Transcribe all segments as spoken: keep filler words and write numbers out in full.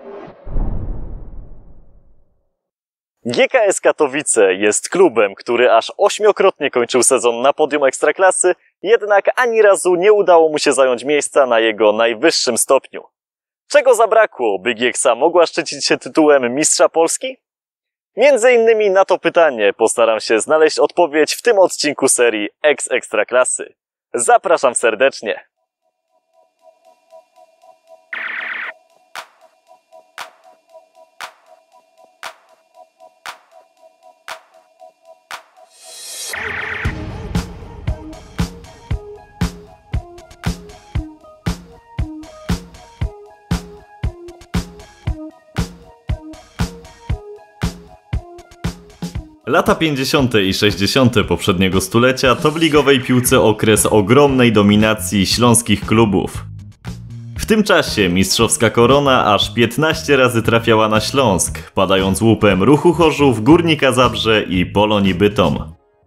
G K S Katowice jest klubem, który aż ośmiokrotnie kończył sezon na podium Ekstraklasy, jednak ani razu nie udało mu się zająć miejsca na jego najwyższym stopniu. Czego zabrakło, by Gieksa mogła szczycić się tytułem Mistrza Polski? Między innymi na to pytanie postaram się znaleźć odpowiedź w tym odcinku serii Ex Ekstraklasy. Zapraszam serdecznie! Lata pięćdziesiąte i sześćdziesiąte poprzedniego stulecia to w ligowej piłce okres ogromnej dominacji śląskich klubów. W tym czasie mistrzowska korona aż piętnaście razy trafiała na Śląsk, padając łupem Ruchu Chorzów, Górnika Zabrze i Polonii Bytom.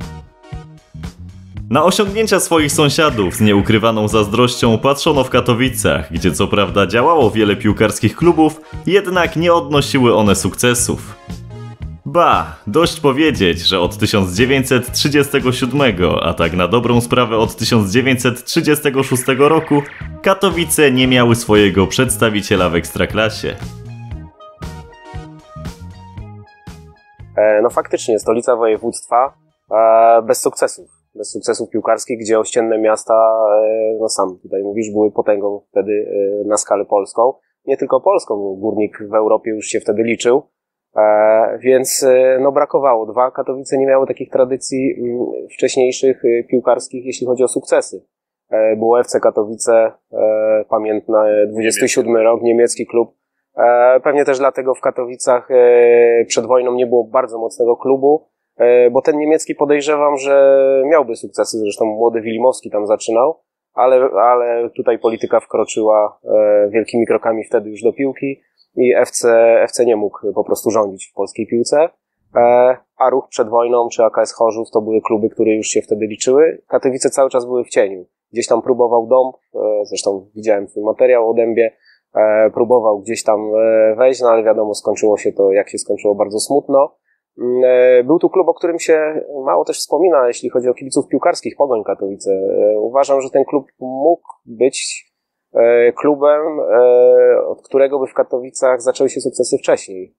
Na osiągnięcia swoich sąsiadów z nieukrywaną zazdrością patrzono w Katowicach, gdzie co prawda działało wiele piłkarskich klubów, jednak nie odnosiły one sukcesów. Ba, dość powiedzieć, że od tysiąc dziewięćset trzydziestego siódmego, a tak na dobrą sprawę od tysiąc dziewięćset trzydziestego szóstego roku, Katowice nie miały swojego przedstawiciela w Ekstraklasie. No faktycznie, stolica województwa e, bez sukcesów. Bez sukcesów piłkarskich, gdzie ościenne miasta, e, no sam tutaj mówisz, były potęgą wtedy e, na skalę polską. Nie tylko polską, bo Górnik w Europie już się wtedy liczył. E, więc e, no brakowało. Dwa, Katowice nie miały takich tradycji m, wcześniejszych e, piłkarskich, jeśli chodzi o sukcesy. E, było F C Katowice, e, pamiętny dwudziesty siódmy rok, niemiecki klub. E, pewnie też dlatego w Katowicach e, przed wojną nie było bardzo mocnego klubu, e, bo ten niemiecki podejrzewam, że miałby sukcesy, zresztą młody Wilimowski tam zaczynał, ale, ale tutaj polityka wkroczyła e, wielkimi krokami wtedy już do piłki. I F C, F C nie mógł po prostu rządzić w polskiej piłce, e, a Ruch przed wojną czy A K S Chorzów to były kluby, które już się wtedy liczyły. Katowice cały czas były w cieniu. Gdzieś tam próbował Dąb, e, zresztą widziałem twój materiał o Dębie, e, próbował gdzieś tam e, wejść, no ale wiadomo, skończyło się to, jak się skończyło, bardzo smutno. E, był tu klub, o którym się mało też wspomina, jeśli chodzi o kibiców piłkarskich, Pogoń Katowice. E, uważam, że ten klub mógł być klubem, od którego by w Katowicach zaczęły się sukcesy wcześniej.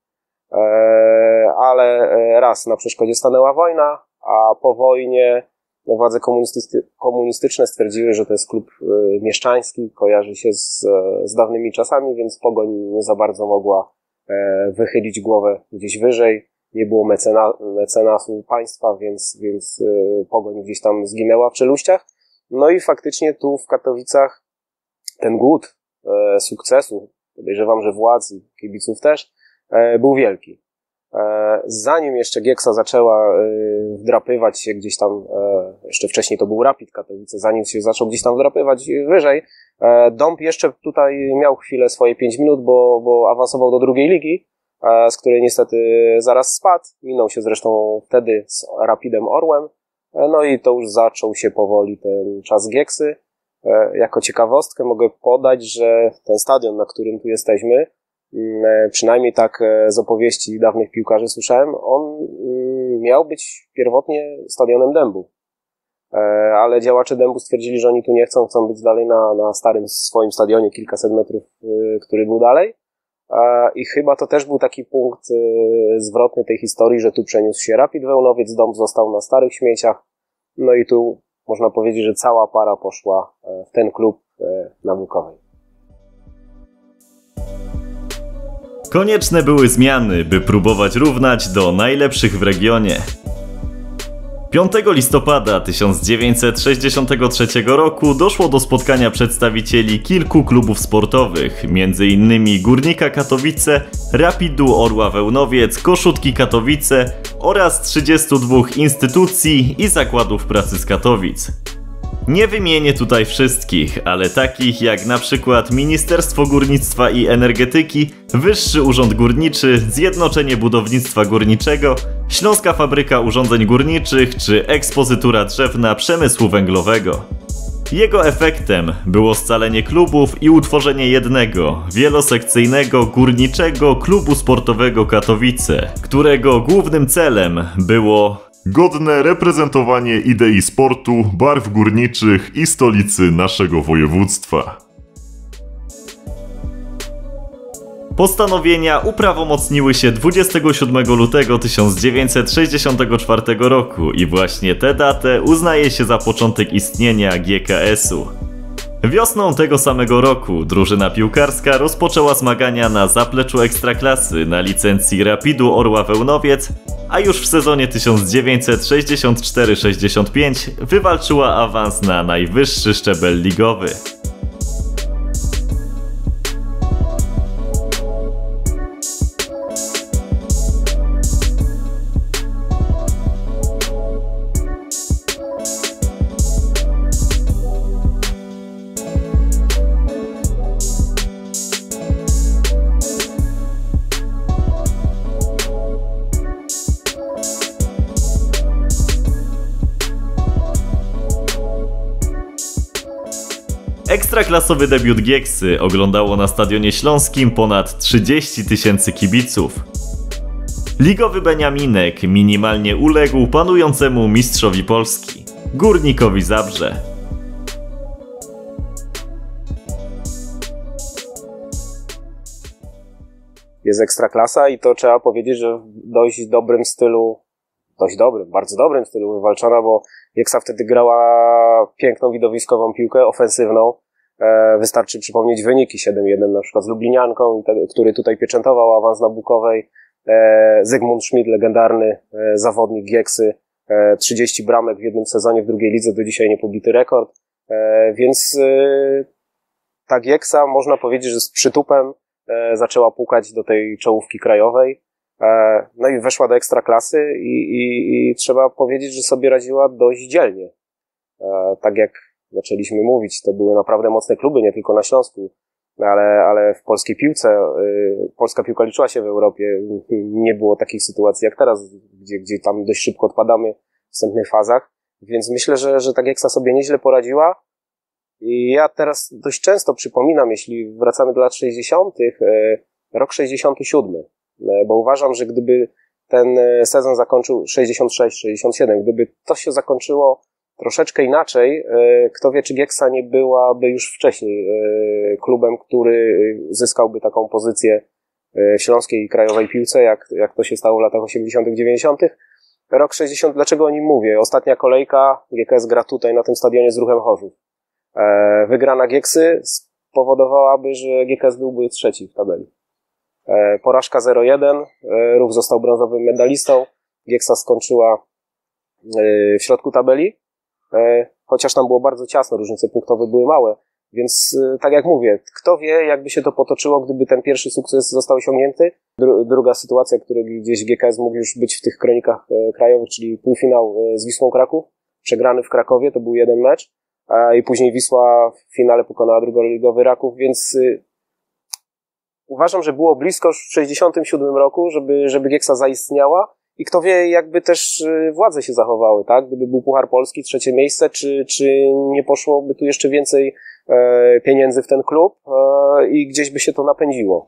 Ale raz na przeszkodzie stanęła wojna, a po wojnie władze komunisty- komunistyczne stwierdziły, że to jest klub mieszczański, kojarzy się z, z dawnymi czasami, więc Pogoń nie za bardzo mogła wychylić głowę gdzieś wyżej. Nie było mecena, mecenasu państwa, więc, więc Pogoń gdzieś tam zginęła w czeluściach. No i faktycznie tu w Katowicach ten głód e, sukcesu, podejrzewam, że władz i kibiców też, e, był wielki. E, zanim jeszcze Gieksa zaczęła e, wdrapywać się gdzieś tam, e, jeszcze wcześniej to był Rapid Katowice, zanim się zaczął gdzieś tam wdrapywać wyżej, e, Dąb jeszcze tutaj miał chwilę swoje pięć minut, bo, bo awansował do drugiej ligi, e, z której niestety zaraz spadł. Minął się zresztą wtedy z Rapidem Orłem, e, no i to już zaczął się powoli ten czas Gieksy. Jako ciekawostkę mogę podać, że ten stadion, na którym tu jesteśmy, przynajmniej tak z opowieści dawnych piłkarzy słyszałem, on miał być pierwotnie stadionem Dębu. Ale działacze Dębu stwierdzili, że oni tu nie chcą, chcą być dalej na, na starym swoim stadionie, kilkaset metrów, który był dalej. I chyba to też był taki punkt zwrotny tej historii, że tu przeniósł się Rapid Wełnowiec, Dąb został na starych śmieciach, no i tu można powiedzieć, że cała para poszła w ten klub na Łukowej. Konieczne były zmiany, by próbować równać do najlepszych w regionie. piątego listopada tysiąc dziewięćset sześćdziesiątego trzeciego roku doszło do spotkania przedstawicieli kilku klubów sportowych, między innymi Górnika Katowice, Rapidu Orła Wełnowiec, Koszutki Katowice oraz trzydziestu dwóch instytucji i zakładów pracy z Katowic. Nie wymienię tutaj wszystkich, ale takich jak na przykład Ministerstwo Górnictwa i Energetyki, Wyższy Urząd Górniczy, Zjednoczenie Budownictwa Górniczego, Śląska Fabryka Urządzeń Górniczych czy Ekspozytura Drzewna Przemysłu Węglowego. Jego efektem było scalenie klubów i utworzenie jednego, wielosekcyjnego górniczego klubu sportowego Katowice, którego głównym celem było godne reprezentowanie idei sportu, barw górniczych i stolicy naszego województwa. Postanowienia uprawomocniły się dwudziestego siódmego lutego tysiąc dziewięćset sześćdziesiątego czwartego roku i właśnie tę datę uznaje się za początek istnienia G K S-u. Wiosną tego samego roku drużyna piłkarska rozpoczęła zmagania na zapleczu Ekstraklasy na licencji Rapidu Orła Wełnowiec, a już w sezonie tysiąc dziewięćset sześćdziesiąt cztery sześćdziesiąt pięć wywalczyła awans na najwyższy szczebel ligowy. Ekstraklasowy debiut Gieksy oglądało na Stadionie Śląskim ponad trzydzieści tysięcy kibiców. Ligowy Beniaminek minimalnie uległ panującemu mistrzowi Polski, Górnikowi Zabrze. Jest Ekstraklasa i to trzeba powiedzieć, że w dość dobrym stylu, dość dobrym, bardzo dobrym stylu wywalczona, bo Gieksa wtedy grała piękną widowiskową piłkę, ofensywną. E, wystarczy przypomnieć wyniki siedem jeden na przykład z Lublinianką, te, który tutaj pieczętował awans na Bukowej. E, Zygmunt Schmidt, legendarny e, zawodnik Gieksy, e, trzydzieści bramek w jednym sezonie w drugiej lidze, do dzisiaj niepobity rekord. E, więc e, ta Gieksa, można powiedzieć, że z przytupem e, zaczęła pukać do tej czołówki krajowej. No i weszła do Ekstraklasy i, i, i trzeba powiedzieć, że sobie radziła dość dzielnie. Tak jak zaczęliśmy mówić, to były naprawdę mocne kluby, nie tylko na Śląsku, ale, ale w polskiej piłce, polska piłka liczyła się w Europie. Nie było takich sytuacji jak teraz, gdzie, gdzie tam dość szybko odpadamy w wstępnych fazach, więc myślę, że, że ta Gieksa sobie nieźle poradziła. I ja teraz dość często przypominam, jeśli wracamy do lat sześćdziesiątych, rok sześćdziesiąty siódmy. Bo uważam, że gdyby ten sezon zakończył sześćdziesiąt sześć sześćdziesiąt siedem, gdyby to się zakończyło troszeczkę inaczej, kto wie, czy Gieksa nie byłaby już wcześniej klubem, który zyskałby taką pozycję w śląskiej i krajowej piłce, jak, jak to się stało w latach osiemdziesiątych dziewięćdziesiątych. Rok sześćdziesiąty, dlaczego o nim mówię? Ostatnia kolejka, G K S gra tutaj na tym stadionie z Ruchem Chorzów. Wygrana Gieksy spowodowałaby, że G K S byłby trzeci w tabeli. Porażka zero jeden, Ruch został brązowym medalistą, Gieksa skończyła w środku tabeli, chociaż tam było bardzo ciasno, różnice punktowe były małe, więc tak jak mówię, kto wie, jakby się to potoczyło, gdyby ten pierwszy sukces został osiągnięty. Dru- druga sytuacja, której gdzieś G K S mógł już być w tych kronikach krajowych, czyli półfinał z Wisłą Kraków, przegrany w Krakowie, to był jeden mecz, i później Wisła w finale pokonała drugoligowy Raków, więc uważam, że było blisko w sześćdziesiątym siódmym roku, żeby, żeby Gieksa zaistniała i kto wie, jakby też władze się zachowały, tak? Gdyby był Puchar Polski, trzecie miejsce, czy, czy nie poszłoby tu jeszcze więcej e, pieniędzy w ten klub e, i gdzieś by się to napędziło.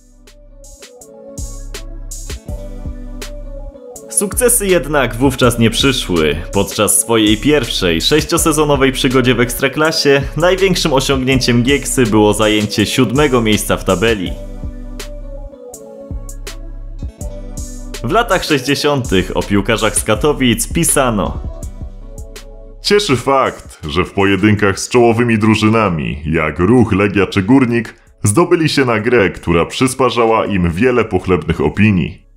Sukcesy jednak wówczas nie przyszły. Podczas swojej pierwszej, sześciosezonowej przygodzie w Ekstraklasie największym osiągnięciem Gieksy było zajęcie siódmego miejsca w tabeli. W latach sześćdziesiątych o piłkarzach z Katowic pisano: Cieszy fakt, że w pojedynkach z czołowymi drużynami, jak Ruch, Legia czy Górnik, zdobyli się na grę, która przysparzała im wiele pochlebnych opinii.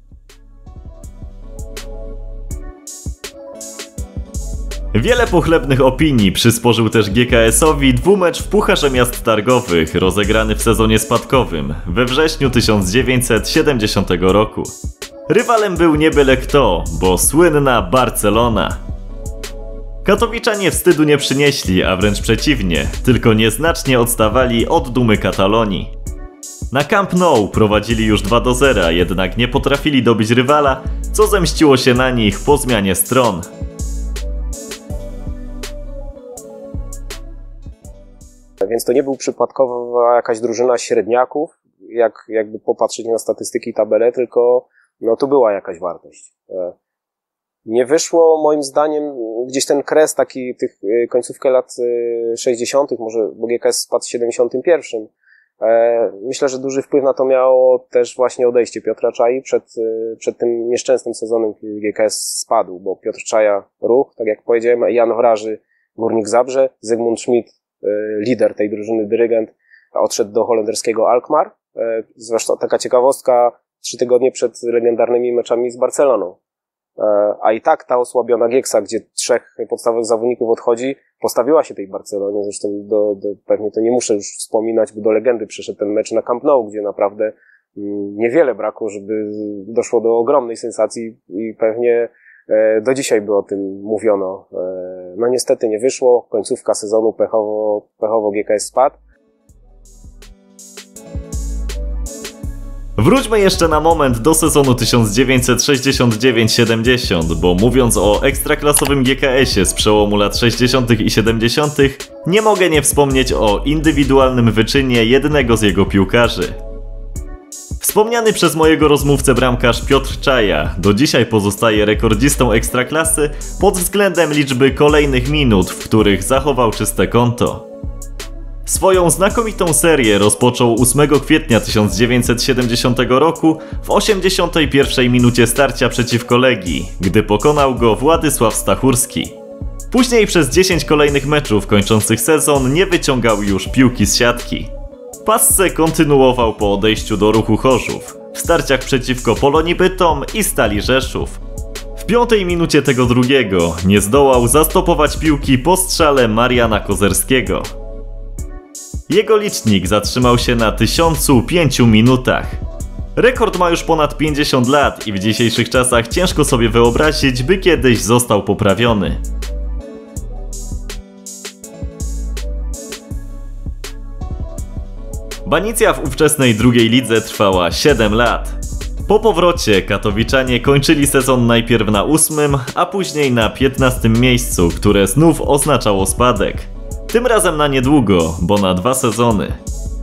Wiele pochlebnych opinii przysporzył też G K S-owi dwumecz w Pucharze Miast Targowych, rozegrany w sezonie spadkowym we wrześniu tysiąc dziewięćset siedemdziesiątego roku. Rywalem był nie byle kto, bo słynna Barcelona. Katowiczanie wstydu nie przynieśli, a wręcz przeciwnie, tylko nieznacznie odstawali od dumy Katalonii. Na Camp Nou prowadzili już dwa do zera, jednak nie potrafili dobić rywala, co zemściło się na nich po zmianie stron. więc to nie był przypadkowa jakaś drużyna średniaków, jak jakby popatrzeć na statystyki, tabelę, tylko no tu była jakaś wartość. Nie wyszło moim zdaniem gdzieś ten kres taki tych końcówkę lat sześćdziesiątych, może bo G K S spadł w siedemdziesiątym pierwszym. Myślę, że duży wpływ na to miało też właśnie odejście Piotra Czai przed, przed tym nieszczęsnym sezonem, kiedy G K S spadł, bo Piotr Czaja Ruch, tak jak powiedziałem, Jan Wraży Górnik Zabrze, Zygmunt Schmidt, lider tej drużyny, dyrygent, odszedł do holenderskiego Alkmaar. Zresztą taka ciekawostka, trzy tygodnie przed legendarnymi meczami z Barceloną. A i tak ta osłabiona Gieksa, gdzie trzech podstawowych zawodników odchodzi, postawiła się tej Barcelonie. Zresztą do, do, pewnie to nie muszę już wspominać, bo do legendy przyszedł ten mecz na Camp Nou, gdzie naprawdę niewiele brakło, żeby doszło do ogromnej sensacji i pewnie do dzisiaj by o tym mówiono. No niestety nie wyszło, końcówka sezonu pechowo, pechowo G K S spadł. Wróćmy jeszcze na moment do sezonu tysiąc dziewięćset sześćdziesiąt dziewięć siedemdziesiąt, bo mówiąc o ekstraklasowym G K S-ie z przełomu lat sześćdziesiątych i siedemdziesiątych, nie mogę nie wspomnieć o indywidualnym wyczynie jednego z jego piłkarzy. Wspomniany przez mojego rozmówcę bramkarz Piotr Czaja do dzisiaj pozostaje rekordzistą ekstraklasy pod względem liczby kolejnych minut, w których zachował czyste konto. Swoją znakomitą serię rozpoczął ósmego kwietnia tysiąc dziewięćset siedemdziesiątego roku w osiemdziesiątej pierwszej minucie starcia przeciwko Legii, gdy pokonał go Władysław Stachurski. Później przez dziesięć kolejnych meczów kończących sezon nie wyciągał już piłki z siatki. Passę kontynuował po odejściu do Ruchu Chorzów, w starciach przeciwko Polonii Bytom i Stali Rzeszów. W piątej minucie tego drugiego nie zdołał zastopować piłki po strzale Mariana Kozerskiego. Jego licznik zatrzymał się na tysiącu pięciu minutach. Rekord ma już ponad pięćdziesiąt lat i w dzisiejszych czasach ciężko sobie wyobrazić, by kiedyś został poprawiony. Banicja w ówczesnej drugiej lidze trwała siedem lat. Po powrocie katowiczanie kończyli sezon najpierw na ósmym, a później na piętnastym miejscu, które znów oznaczało spadek. Tym razem na niedługo, bo na dwa sezony.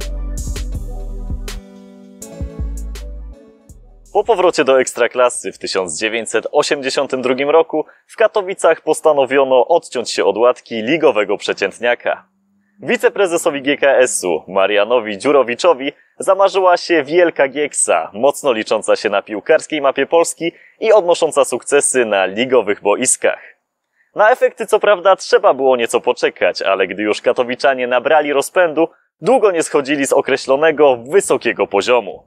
Po powrocie do Ekstraklasy w tysiąc dziewięćset osiemdziesiątym drugim roku w Katowicach postanowiono odciąć się od łatki ligowego przeciętniaka. Wiceprezesowi G K S-u Marianowi Dziurowiczowi zamarzyła się wielka Gieksa, mocno licząca się na piłkarskiej mapie Polski i odnosząca sukcesy na ligowych boiskach. Na efekty co prawda trzeba było nieco poczekać, ale gdy już katowiczanie nabrali rozpędu, długo nie schodzili z określonego wysokiego poziomu.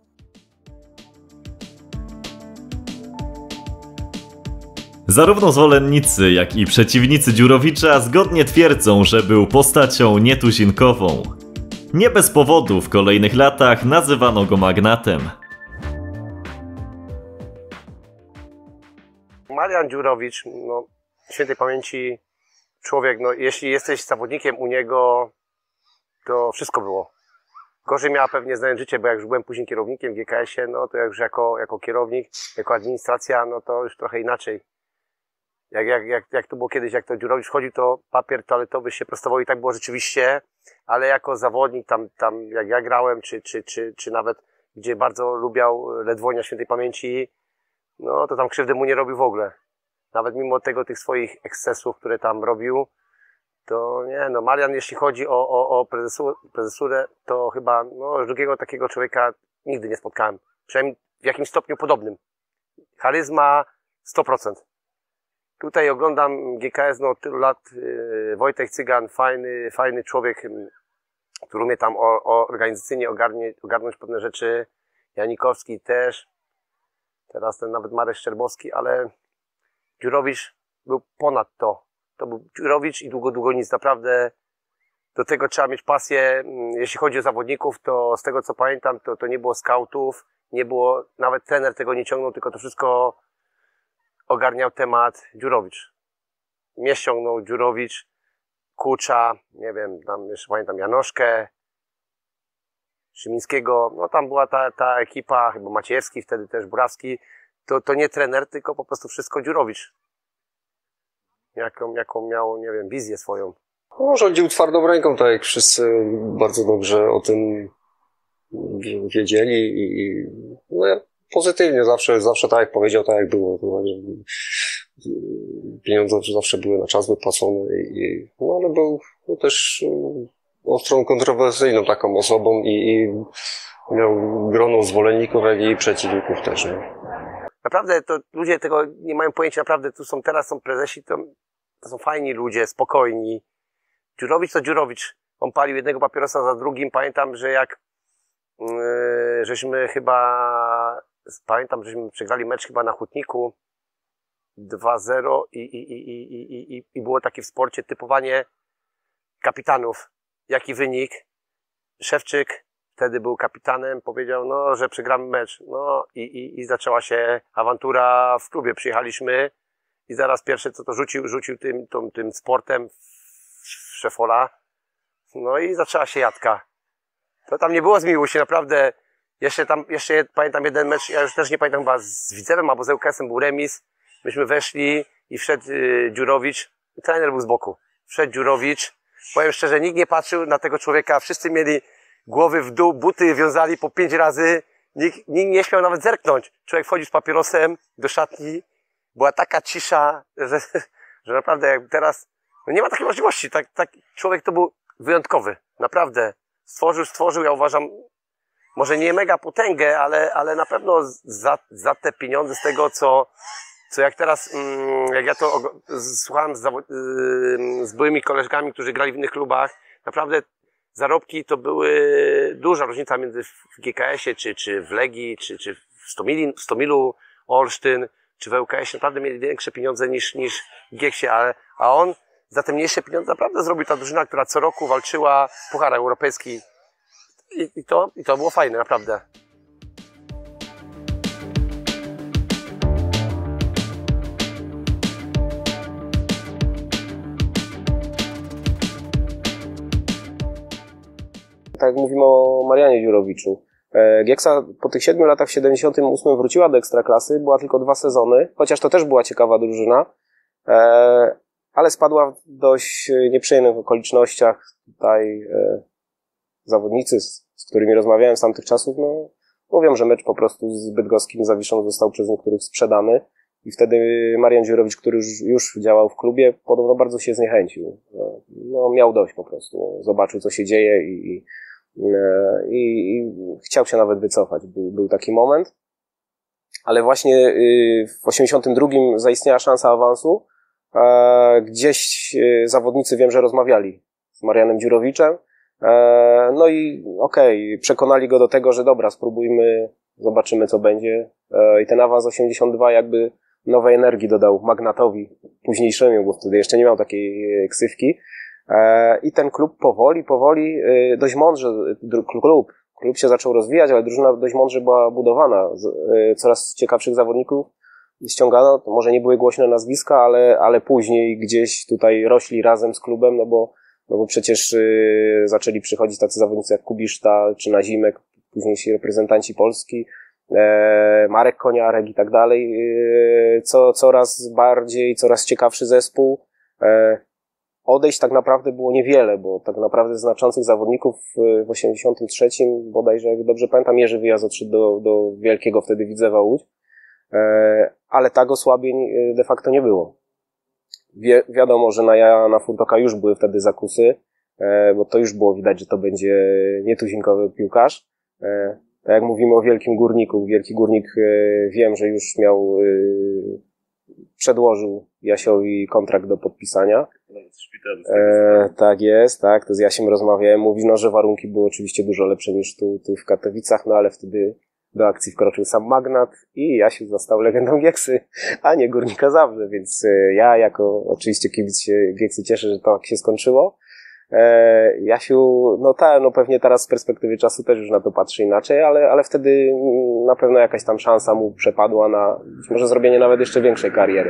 Zarówno zwolennicy, jak i przeciwnicy Dziurowicza zgodnie twierdzą, że był postacią nietuzinkową. Nie bez powodu w kolejnych latach nazywano go magnatem. Marian Dziurowicz, no, świętej pamięci człowiek, no, jeśli jesteś zawodnikiem u niego, to wszystko było. Gorzej miała pewnie znając życie, bo jak już byłem później kierownikiem w G K S-ie, no to jak już jako, jako kierownik, jako administracja, no to już trochę inaczej. Jak, jak, jak, jak to było kiedyś, jak to Dziurowicz wchodził, to papier toaletowy się prostował i tak było rzeczywiście, ale jako zawodnik tam, tam jak ja grałem, czy, czy, czy, czy nawet gdzie bardzo lubiał Ledwonia świętej pamięci, no to tam krzywdy mu nie robił w ogóle. Nawet mimo tego tych swoich ekscesów, które tam robił, to nie, no Marian, jeśli chodzi o, o, o prezesu, prezesurę, to chyba no, drugiego takiego człowieka nigdy nie spotkałem. Przynajmniej w jakimś stopniu podobnym. Charyzma sto procent. Tutaj oglądam G K S no, od tylu lat. Wojtek Cygan, fajny, fajny człowiek, który umie tam o, o organizacyjnie ogarnie, ogarnąć pewne rzeczy. Janikowski też. Teraz ten nawet Marek Szczerbowski, ale Dziurowicz był ponad to. To był Dziurowicz i długo, długo nic. Naprawdę do tego trzeba mieć pasję. Jeśli chodzi o zawodników, to z tego co pamiętam, to, to nie było skautów, nie było, nawet trener tego nie ciągnął, tylko to wszystko ogarniał temat Dziurowicz. Mnie ściągnął Dziurowicz, Kucza, nie wiem, tam jeszcze pamiętam Janoszkę, Szymińskiego, no tam była ta, ta ekipa, chyba Maciejewski, wtedy też Burawski, to, to nie trener, tylko po prostu wszystko Dziurowicz. Jaką, jaką miał, nie wiem, wizję swoją. No, rządził twardą ręką, tak jak wszyscy bardzo dobrze o tym wiedzieli i no, pozytywnie zawsze, zawsze tak jak powiedział, tak jak było. To, pieniądze zawsze były na czas wypłacone i, no, ale był no, też ostrą, kontrowersyjną taką osobą i, i miał grono zwolenników, jak i przeciwników też. No. Naprawdę to ludzie tego nie mają pojęcia, naprawdę tu są teraz są prezesi, to, to są fajni ludzie, spokojni. Dziurowicz to Dziurowicz. On palił jednego papierosa za drugim. Pamiętam, że jak yy, żeśmy chyba pamiętam, żeśmy przegrali mecz chyba na Hutniku dwa zero i, i, i, i, i, i było takie w sporcie typowanie kapitanów. Jaki wynik? Szewczyk wtedy był kapitanem, powiedział, no, że przegramy mecz. No i, i, i zaczęła się awantura w klubie. Przyjechaliśmy i zaraz pierwsze co to rzucił, rzucił tym, tym, tym sportem w szefola. No i zaczęła się jadka. To tam nie było zmiłuj się, naprawdę. Jeszcze tam, jeszcze pamiętam jeden mecz, ja już też nie pamiętam, chyba z Widzewem albo z ŁKS-em był remis. Myśmy weszli i wszedł y, Dziurowicz. Trener był z boku. Wszedł Dziurowicz. Powiem szczerze, nikt nie patrzył na tego człowieka. Wszyscy mieli głowy w dół, buty wiązali po pięć razy. Nikt, nikt nie śmiał nawet zerknąć. Człowiek wchodził z papierosem do szatni. Była taka cisza, że, że naprawdę jak teraz, no nie ma takiej możliwości. Tak, tak, człowiek to był wyjątkowy. Naprawdę. Stworzył, stworzył, ja uważam, może nie mega potęgę, ale, ale na pewno za, za te pieniądze z tego, co, co jak teraz, jak ja to słuchałem z, z byłymi koleżkami, którzy grali w innych klubach, naprawdę zarobki to były duża różnica między w G K S-ie, czy, czy w Legii, czy, czy w Stomili, w Stomilu Olsztyn, czy w ŁKS-ie. Naprawdę mieli większe pieniądze niż, niż w Gieksie, ale, a on za te mniejsze pieniądze naprawdę zrobił ta drużyna, która co roku walczyła w Pucharach Europejskich. I, i, to, I to było fajne, naprawdę. Tak jak mówimy o Marianie Dziurowiczu. Gieksa po tych siedmiu latach w siedemdziesiątym ósmym wróciła do Ekstraklasy, była tylko dwa sezony, chociaż to też była ciekawa drużyna, ale spadła w dość nieprzyjemnych okolicznościach. Tutaj zawodnicy, z którymi rozmawiałem z tamtych czasów, no, mówią, że mecz po prostu z Bydgoskim Zawiszą został przez niektórych sprzedany i wtedy Marian Dziurowicz, który już, już działał w klubie, podobno bardzo się zniechęcił. No, miał dość po prostu. Zobaczył, co się dzieje i, i, i, i chciał się nawet wycofać. Był, był taki moment. Ale właśnie w osiemdziesiątym drugim zaistniała szansa awansu. Gdzieś zawodnicy, wiem, że rozmawiali z Marianem Dziurowiczem. No i okej, okay, przekonali go do tego, że dobra, spróbujmy, zobaczymy co będzie. I ten awans osiemdziesiąt dwa jakby nowej energii dodał Magnatowi późniejszemu, bo wtedy jeszcze nie miał takiej ksywki. I ten klub powoli, powoli, dość mądrze, klub, klub się zaczął rozwijać, ale drużyna dość mądrze była budowana. Coraz ciekawszych zawodników ściągano, to może nie były głośne nazwiska, ale, ale później gdzieś tutaj rośli razem z klubem, no bo No bo przecież y, zaczęli przychodzić tacy zawodnicy jak Kubiszta czy Nazimek, późniejsi reprezentanci Polski, e, Marek Koniarek i tak dalej. Y, co, coraz bardziej, coraz ciekawszy zespół. E, odejść tak naprawdę było niewiele, bo tak naprawdę znaczących zawodników w osiemdziesiątym trzecim, bodajże, jak dobrze pamiętam, Jerzy Wyjazd odszedł do, do wielkiego wtedy Widzewa Łódź. E, ale tak osłabień de facto nie było. Wi- wiadomo, że na Jana Furtoka już były wtedy zakusy, e, bo to już było widać, że to będzie nietuzinkowy piłkarz. E, tak jak mówimy o Wielkim Górniku, Wielki Górnik e, wiem, że już miał, e, przedłożył Jasiowi kontrakt do podpisania. E, tak jest, tak, to z Jasiem rozmawiałem, mówi, no, że warunki były oczywiście dużo lepsze niż tu, tu w Katowicach, no ale wtedy do akcji wkroczył sam Magnat i Jasiu został legendą Gieksy, a nie Górnika Zabrze, więc ja jako oczywiście kibic się Gieksy cieszę, że to tak się skończyło. E, Jasiu, no tak, no pewnie teraz z perspektywy czasu też już na to patrzy inaczej, ale, ale wtedy na pewno jakaś tam szansa mu przepadła na być może zrobienie nawet jeszcze większej kariery.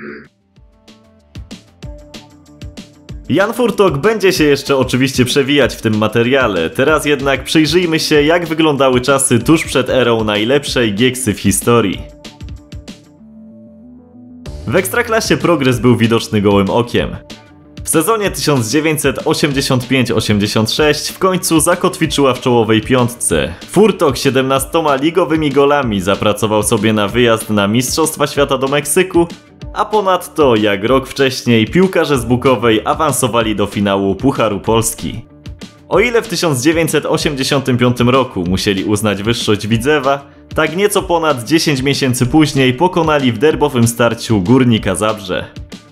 Jan Furtok będzie się jeszcze oczywiście przewijać w tym materiale, teraz jednak przyjrzyjmy się, jak wyglądały czasy tuż przed erą najlepszej Gieksy w historii. W Ekstraklasie progres był widoczny gołym okiem. W sezonie tysiąc dziewięćset osiemdziesiąt pięć osiemdziesiąt sześć w końcu zakotwiczyła w czołowej piątce. Furtok siedemnastoma ligowymi golami zapracował sobie na wyjazd na Mistrzostwa Świata do Meksyku, a ponadto, jak rok wcześniej, piłkarze z Bukowej awansowali do finału Pucharu Polski. O ile w tysiąc dziewięćset osiemdziesiątym piątym roku musieli uznać wyższość Widzewa, tak nieco ponad dziesięć miesięcy później pokonali w derbowym starciu Górnika Zabrze.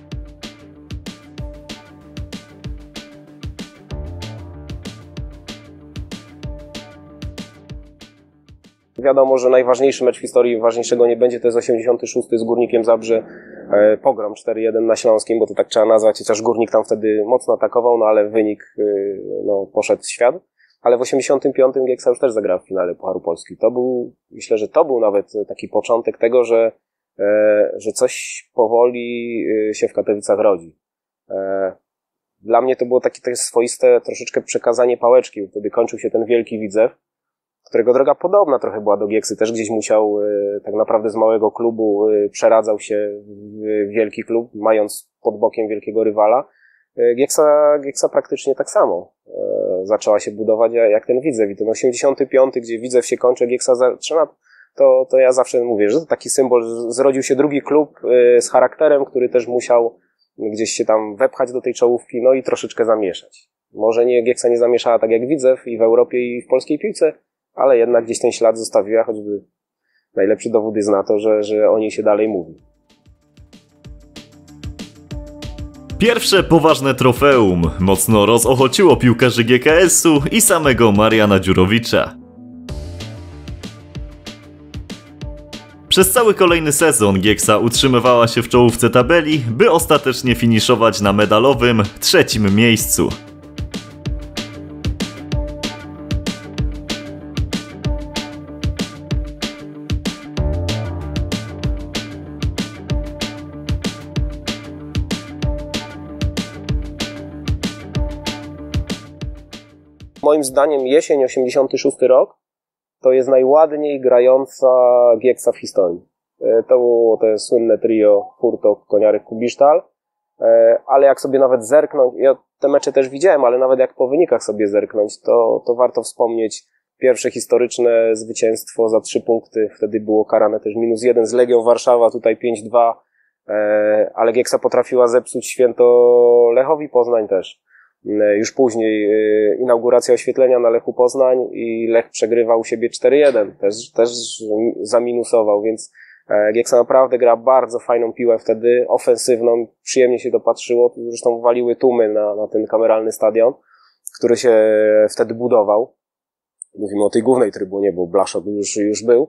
Wiadomo, że najważniejszy mecz w historii, ważniejszego nie będzie, to jest osiemdziesiąty szósty z Górnikiem Zabrze, e, pogrom cztery jeden na Śląskim, bo to tak trzeba nazwać, chociaż Górnik tam wtedy mocno atakował, no ale wynik e, no, poszedł w świat. Ale w osiemdziesiątym piątym Gieksa już też zagrał w finale Pucharu Polski. To był, myślę, że to był nawet taki początek tego, że, e, że coś powoli się w Katowicach rodzi. E, dla mnie to było takie, takie swoiste troszeczkę przekazanie pałeczki, bo wtedy kończył się ten wielki Widzew, którego droga podobna trochę była do Gieksy, też gdzieś musiał e, tak naprawdę z małego klubu e, przeradzał się w wielki klub, mając pod bokiem wielkiego rywala. E, Gieksa, Gieksa praktycznie tak samo e, zaczęła się budować jak ten Widzew. I ten osiemdziesiąty piąty, gdzie Widzew się kończy, Gieksa zaczyna, to, to ja zawsze mówię, że to taki symbol, że zrodził się drugi klub e, z charakterem, który też musiał gdzieś się tam wepchać do tej czołówki, no i troszeczkę zamieszać. Może nie, Gieksa nie zamieszała tak jak Widzew i w Europie i w polskiej piłce, ale jednak gdzieś ten ślad zostawiła, choćby najlepszy dowód jest na to, że, że o niej się dalej mówi. Pierwsze poważne trofeum mocno rozochociło piłkarzy G K S-u i samego Mariana Dziurowicza. Przez cały kolejny sezon Gieksa utrzymywała się w czołówce tabeli, by ostatecznie finiszować na medalowym trzecim miejscu. Moim zdaniem jesień osiemdziesiąty szósty rok to jest najładniej grająca Gieksa w historii. To było to słynne trio Furtok, Koniarek, Kubisztal, ale jak sobie nawet zerknąć, ja te mecze też widziałem, ale nawet jak po wynikach sobie zerknąć, to, to warto wspomnieć pierwsze historyczne zwycięstwo za trzy punkty, wtedy było karane też minus jeden z Legią Warszawa, tutaj pięć dwa, ale Gieksa potrafiła zepsuć święto Lechowi Poznań też. Już później inauguracja oświetlenia na Lechu Poznań i Lech przegrywał u siebie cztery jeden, też, też zaminusował, więc Gieksa naprawdę gra bardzo fajną piłę wtedy, ofensywną, przyjemnie się to patrzyło, zresztą waliły tłumy na, na ten kameralny stadion, który się wtedy budował. Mówimy o tej głównej trybunie, bo Blaszok już, już był.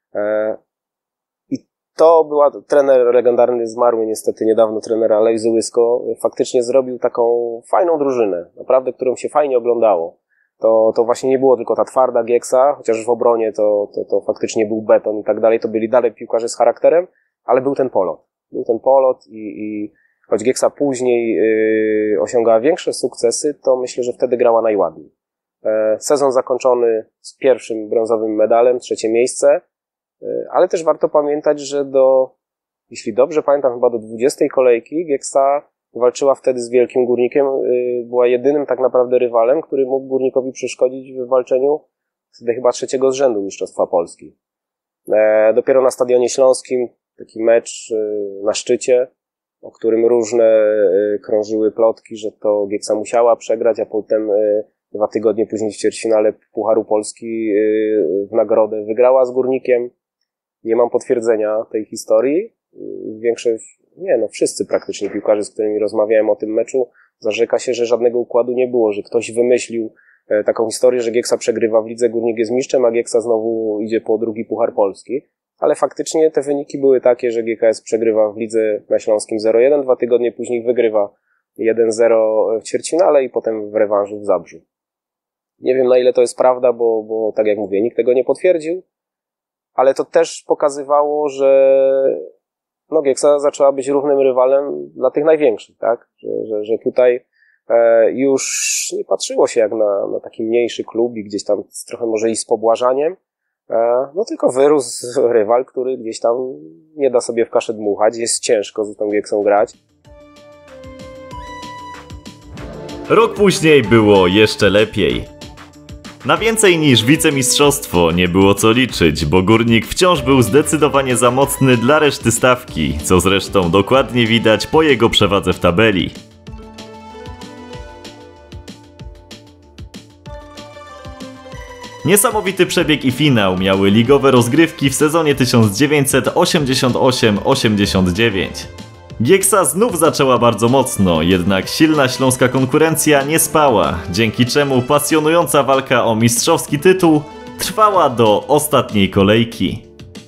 To była, trener legendarny, zmarły niestety niedawno, trener Alejzy Łysko, faktycznie zrobił taką fajną drużynę, naprawdę, którą się fajnie oglądało. To, to właśnie nie było tylko ta twarda Gieksa, chociaż w obronie to, to, to faktycznie był beton i tak dalej, to byli dalej piłkarze z charakterem, ale był ten polot. Był ten polot i, i choć Gieksa później yy, osiągała większe sukcesy, to myślę, że wtedy grała najładniej. E, sezon zakończony z pierwszym brązowym medalem, trzecie miejsce, ale też warto pamiętać, że do, jeśli dobrze pamiętam, chyba do dwudziestej kolejki Gieksa walczyła wtedy z Wielkim Górnikiem, była jedynym tak naprawdę rywalem, który mógł Górnikowi przeszkodzić w walczeniu wtedy chyba trzeciego z rzędu Mistrzostwa Polski. Dopiero na Stadionie Śląskim taki mecz na szczycie, o którym różne krążyły plotki, że to Gieksa musiała przegrać, a potem dwa tygodnie później w ćwierćfinale Pucharu Polski w nagrodę wygrała z Górnikiem. Nie mam potwierdzenia tej historii. Większość, nie no, wszyscy praktycznie piłkarze, z którymi rozmawiałem o tym meczu, zarzeka się, że żadnego układu nie było, że ktoś wymyślił taką historię, że Gieksa przegrywa w lidze, Górnik jest mistrzem, a Gieksa znowu idzie po drugi Puchar Polski. Ale faktycznie te wyniki były takie, że G K S przegrywa w lidze na Śląskim zero jeden, dwa tygodnie później wygrywa jeden zero w ćwierćfinale i potem w rewanżu w Zabrzu. Nie wiem, na ile to jest prawda, bo, bo tak jak mówię, nikt tego nie potwierdził, ale to też pokazywało, że no Gieksa zaczęła być równym rywalem dla tych największych, tak? Że, że, że tutaj e, już nie patrzyło się jak na, na taki mniejszy klub i gdzieś tam trochę może i z pobłażaniem, e, no tylko wyrósł rywal, który gdzieś tam nie da sobie w kaszę dmuchać, jest ciężko z tą Gieksą grać. Rok później było jeszcze lepiej. Na więcej niż wicemistrzostwo nie było co liczyć, bo Górnik wciąż był zdecydowanie za mocny dla reszty stawki, co zresztą dokładnie widać po jego przewadze w tabeli. Niesamowity przebieg i finał miały ligowe rozgrywki w sezonie tysiąc dziewięćset osiemdziesiąt osiem osiemdziesiąt dziewięć. Gieksa znów zaczęła bardzo mocno, jednak silna śląska konkurencja nie spała, dzięki czemu pasjonująca walka o mistrzowski tytuł trwała do ostatniej kolejki.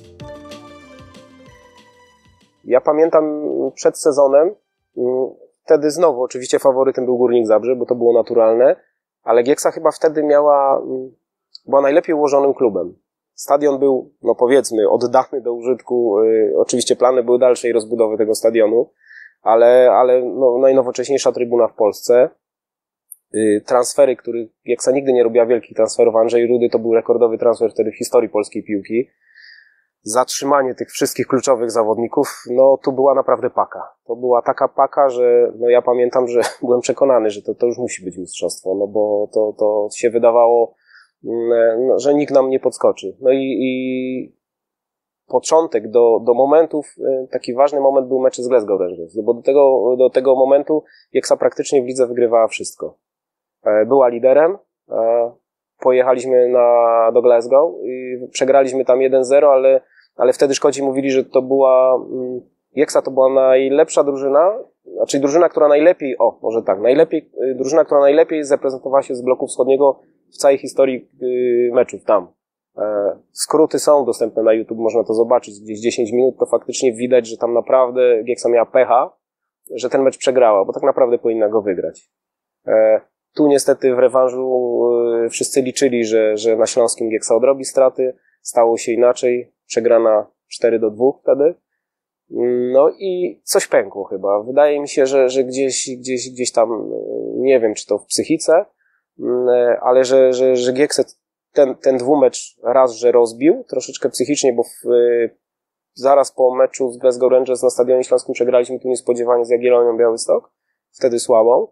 Ja pamiętam przed sezonem, wtedy znowu oczywiście faworytem był Górnik Zabrze, bo to było naturalne, ale Gieksa chyba wtedy miała, była najlepiej ułożonym klubem. Stadion był, no powiedzmy, oddany do użytku. Yy, oczywiście plany były dalszej rozbudowy tego stadionu, ale, ale no, najnowocześniejsza trybuna w Polsce. Yy, transfery, których Gieksa nigdy nie robiła wielkich transferów. Andrzej Rudy to był rekordowy transfer wtedy w historii polskiej piłki. Zatrzymanie tych wszystkich kluczowych zawodników, no tu była naprawdę paka. To była taka paka, że no ja pamiętam, że byłem przekonany, że to, to już musi być mistrzostwo, no bo to, to się wydawało, no, że nikt nam nie podskoczy. No i, i początek do, do momentów, taki ważny moment był mecz z Glasgow Rangers, bo do tego, do tego momentu Gieksa praktycznie w lidze wygrywała wszystko. Była liderem, pojechaliśmy na, do Glasgow i przegraliśmy tam jeden zero, ale, ale wtedy Szkoci mówili, że to była, Gieksa to była najlepsza drużyna, znaczy drużyna, która najlepiej, o może tak, najlepiej, drużyna, która najlepiej zaprezentowała się z bloku wschodniego w całej historii meczów tam. Skróty są dostępne na YouTube, można to zobaczyć, gdzieś dziesięć minut, to faktycznie widać, że tam naprawdę Gieksa miała pecha, że ten mecz przegrała, bo tak naprawdę powinna go wygrać. Tu niestety w rewanżu wszyscy liczyli, że, że na Śląskim Gieksa odrobi straty, stało się inaczej, przegrana cztery do dwóch wtedy. No i coś pękło chyba. Wydaje mi się, że, że gdzieś, gdzieś, gdzieś tam, nie wiem czy to w psychice, ale że, że, że Gieksę ten, ten dwumecz raz, że rozbił troszeczkę psychicznie, bo w, zaraz po meczu z Glasgow Rangers na Stadionie Śląskim przegraliśmy tu niespodziewanie z Jagiellonią Białystok, wtedy słabą.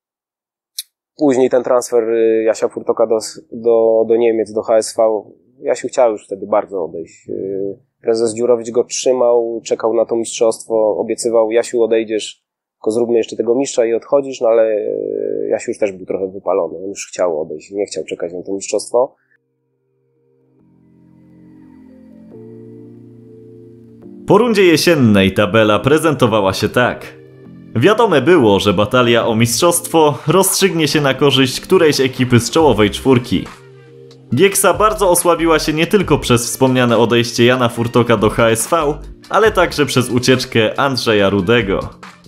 Później ten transfer Jasia Furtoka do, do, do Niemiec, do H S V. Jasiu chciał już wtedy bardzo odejść. Prezes Dziurowicz go trzymał, czekał na to mistrzostwo, obiecywał: Jasiu, odejdziesz, tylko zróbmy jeszcze tego mistrza i odchodzisz, no ale Jasiu już też był trochę wypalony, on już chciał odejść, nie chciał czekać na to mistrzostwo. Po rundzie jesiennej tabela prezentowała się tak. Wiadome było, że batalia o mistrzostwo rozstrzygnie się na korzyść którejś ekipy z czołowej czwórki. Gieksa bardzo osłabiła się nie tylko przez wspomniane odejście Jana Furtoka do H S V, ale także przez ucieczkę Andrzeja Rudego.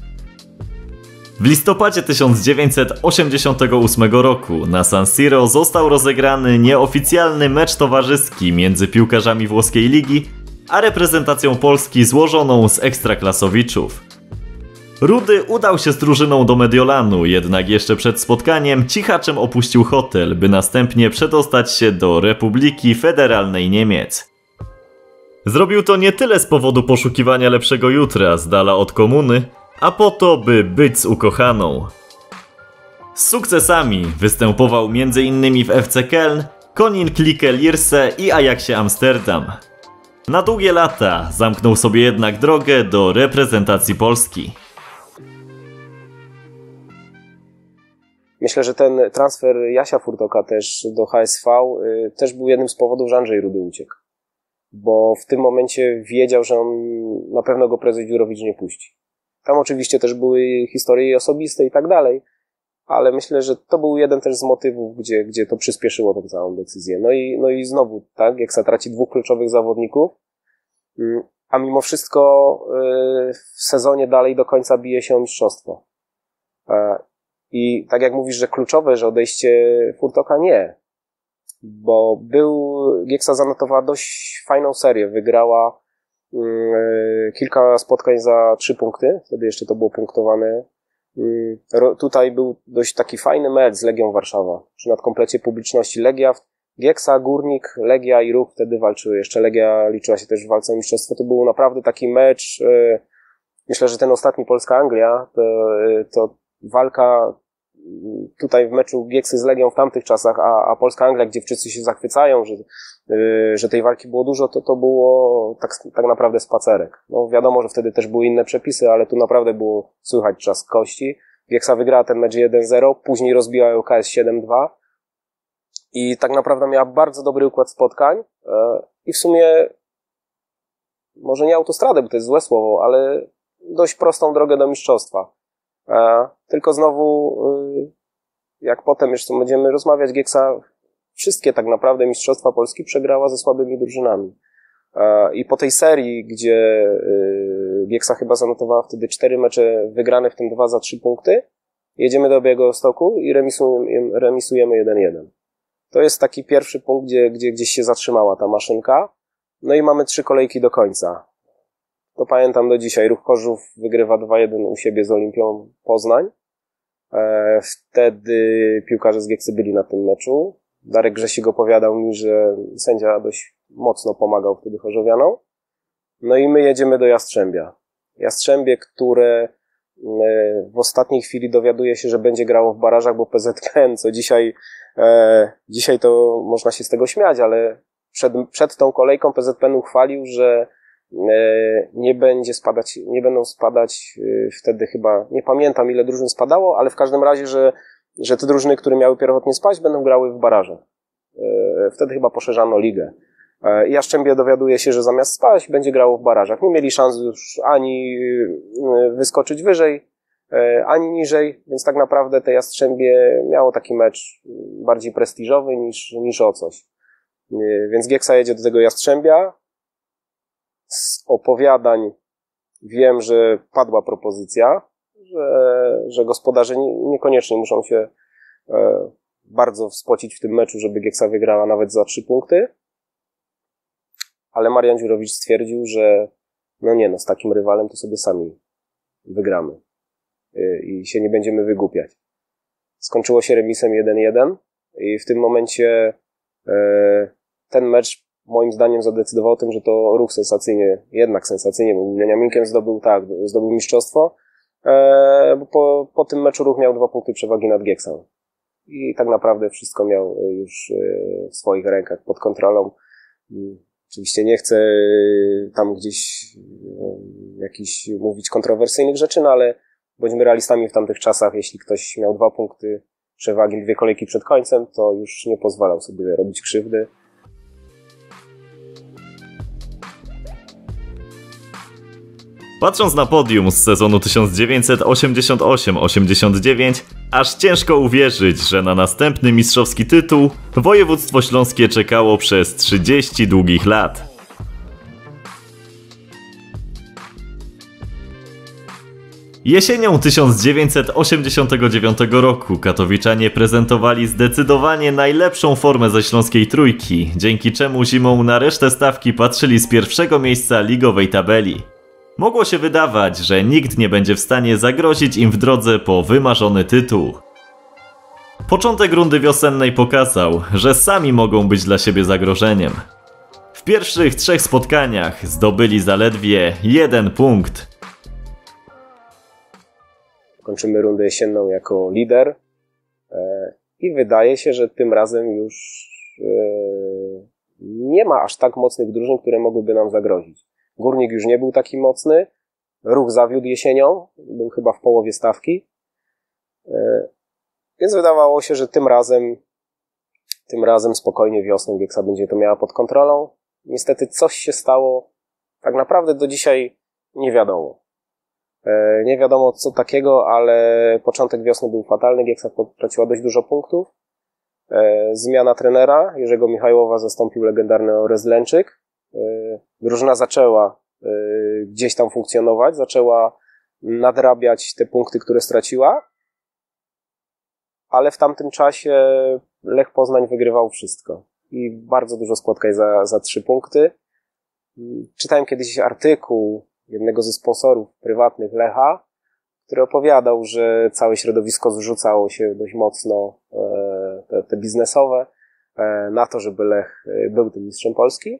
W listopadzie tysiąc dziewięćset osiemdziesiątego ósmego roku na San Siro został rozegrany nieoficjalny mecz towarzyski między piłkarzami włoskiej ligi a reprezentacją Polski złożoną z ekstraklasowiczów. Rudy udał się z drużyną do Mediolanu, jednak jeszcze przed spotkaniem cichaczem opuścił hotel, by następnie przedostać się do Republiki Federalnej Niemiec. Zrobił to nie tyle z powodu poszukiwania lepszego jutra z dala od komuny, a po to, by być z ukochaną. Z sukcesami występował między innymi w F C Köln, Konin Clique Lierse i Ajaxie Amsterdam. Na długie lata zamknął sobie jednak drogę do reprezentacji Polski. Myślę, że ten transfer Jasia Furtoka też do H S V y, też był jednym z powodów, że Andrzej Rudy uciekł. Bo w tym momencie wiedział, że on na pewno go prezes Dziurowicz nie puści. Tam oczywiście też były historie osobiste i tak dalej, ale myślę, że to był jeden też z motywów, gdzie, gdzie to przyspieszyło tą całą decyzję. No i, no i znowu, tak, Gieksa traci dwóch kluczowych zawodników, y, a mimo wszystko y, w sezonie dalej do końca bije się o mistrzostwo. Y, I tak jak mówisz, że kluczowe, że odejście Furtoka, nie. Bo był, Gieksa zanotowała dość fajną serię. Wygrała yy, kilka spotkań za trzy punkty. Wtedy jeszcze to było punktowane. Yy, ro, tutaj był dość taki fajny mecz z Legią Warszawa. Przy nadkomplecie publiczności Legia, Gieksa, Górnik, Legia i Ruch wtedy walczyły. Jeszcze Legia liczyła się też w walce o mistrzostwo. To był naprawdę taki mecz. Yy, myślę, że ten ostatni Polska-Anglia to, to walka tutaj w meczu Gieksy z Legią w tamtych czasach, a, a Polska-Anglia, gdzie wszyscy się zachwycają, że, yy, że tej walki było dużo, to to było tak, tak naprawdę spacerek. No wiadomo, że wtedy też były inne przepisy, ale tu naprawdę było słychać trzask kości. Gieksa wygrała ten mecz jeden zero, później rozbiła U K S siedem dwa i tak naprawdę miała bardzo dobry układ spotkań yy, i w sumie może nie autostradę, bo to jest złe słowo, ale dość prostą drogę do mistrzostwa. E, tylko znowu, y, jak potem jeszcze będziemy rozmawiać, Gieksa wszystkie tak naprawdę mistrzostwa Polski przegrała ze słabymi drużynami. E, I po tej serii, gdzie y, Gieksa chyba zanotowała wtedy cztery mecze wygrane, w tym dwa za trzy punkty, jedziemy do Białegostoku i remisujemy, remisujemy jeden jeden. To jest taki pierwszy punkt, gdzie, gdzie gdzieś się zatrzymała ta maszynka. No i mamy trzy kolejki do końca. To pamiętam do dzisiaj. Ruch Chorzów wygrywa dwa jeden u siebie z Olimpią Poznań. E, wtedy piłkarze z Gieksy byli na tym meczu. Darek Grzesik opowiadał mi, że sędzia dość mocno pomagał wtedy chorzowianom. No i my jedziemy do Jastrzębia. Jastrzębie, które e, w ostatniej chwili dowiaduje się, że będzie grało w barażach, bo P Z P N, co dzisiaj, e, dzisiaj to można się z tego śmiać, ale przed, przed tą kolejką P Z P N uchwalił, że nie będzie spadać, nie będą spadać wtedy chyba, nie pamiętam ile drużyn spadało, ale w każdym razie, że, że te drużyny, które miały pierwotnie spaść, będą grały w barażach. Wtedy chyba poszerzano ligę. Jastrzębie dowiaduje się, że zamiast spaść, będzie grało w barażach. Nie mieli szans już ani wyskoczyć wyżej, ani niżej, więc tak naprawdę te Jastrzębie miało taki mecz bardziej prestiżowy niż, niż o coś. Więc Gieksa jedzie do tego Jastrzębia. Z opowiadań wiem, że padła propozycja, że, że gospodarze nie, niekoniecznie muszą się e, bardzo wspocić w tym meczu, żeby Gieksa wygrała nawet za trzy punkty. Ale Marian Dziurowicz stwierdził, że no nie, no z takim rywalem to sobie sami wygramy e, i się nie będziemy wygłupiać. Skończyło się remisem jeden jeden i w tym momencie e, ten mecz moim zdaniem zadecydował o tym, że to Ruch sensacyjnie, jednak sensacyjnie, bo Beniaminkiem zdobył, tak, zdobył mistrzostwo, e, bo po, po tym meczu Ruch miał dwa punkty przewagi nad Gieksą. I tak naprawdę wszystko miał już w swoich rękach, pod kontrolą. Oczywiście nie chcę tam gdzieś jakichś mówić kontrowersyjnych rzeczy, no ale bądźmy realistami w tamtych czasach, jeśli ktoś miał dwa punkty przewagi, dwie kolejki przed końcem, to już nie pozwalał sobie robić krzywdy. Patrząc na podium z sezonu tysiąc dziewięćset osiemdziesiąt osiem osiemdziesiąt dziewięć, aż ciężko uwierzyć, że na następny mistrzowski tytuł województwo śląskie czekało przez trzydzieści długich lat. Jesienią tysiąc dziewięćset osiemdziesiątego dziewiątego roku katowiczanie prezentowali zdecydowanie najlepszą formę ze śląskiej trójki, dzięki czemu zimą na resztę stawki patrzyli z pierwszego miejsca ligowej tabeli. Mogło się wydawać, że nikt nie będzie w stanie zagrozić im w drodze po wymarzony tytuł. Początek rundy wiosennej pokazał, że sami mogą być dla siebie zagrożeniem. W pierwszych trzech spotkaniach zdobyli zaledwie jeden punkt. Kończymy rundę jesienną jako lider i wydaje się, że tym razem już nie ma aż tak mocnych drużyn, które mogłyby nam zagrozić. Górnik już nie był taki mocny, Ruch zawiódł jesienią, był chyba w połowie stawki, więc wydawało się, że tym razem tym razem spokojnie wiosną Gieksa będzie to miała pod kontrolą. Niestety coś się stało, tak naprawdę do dzisiaj nie wiadomo. Nie wiadomo co takiego, ale początek wiosny był fatalny, Gieksa traciła dość dużo punktów. Zmiana trenera, Jerzego Michajłowa zastąpił legendarny Orez Lęczyk. Drużyna zaczęła gdzieś tam funkcjonować, zaczęła nadrabiać te punkty, które straciła, ale w tamtym czasie Lech Poznań wygrywał wszystko i bardzo dużo spotkań za, za trzy punkty. Czytałem kiedyś artykuł jednego ze sponsorów prywatnych Lecha, który opowiadał, że całe środowisko zrzucało się dość mocno, te, te biznesowe, na to, żeby Lech był tym mistrzem Polski.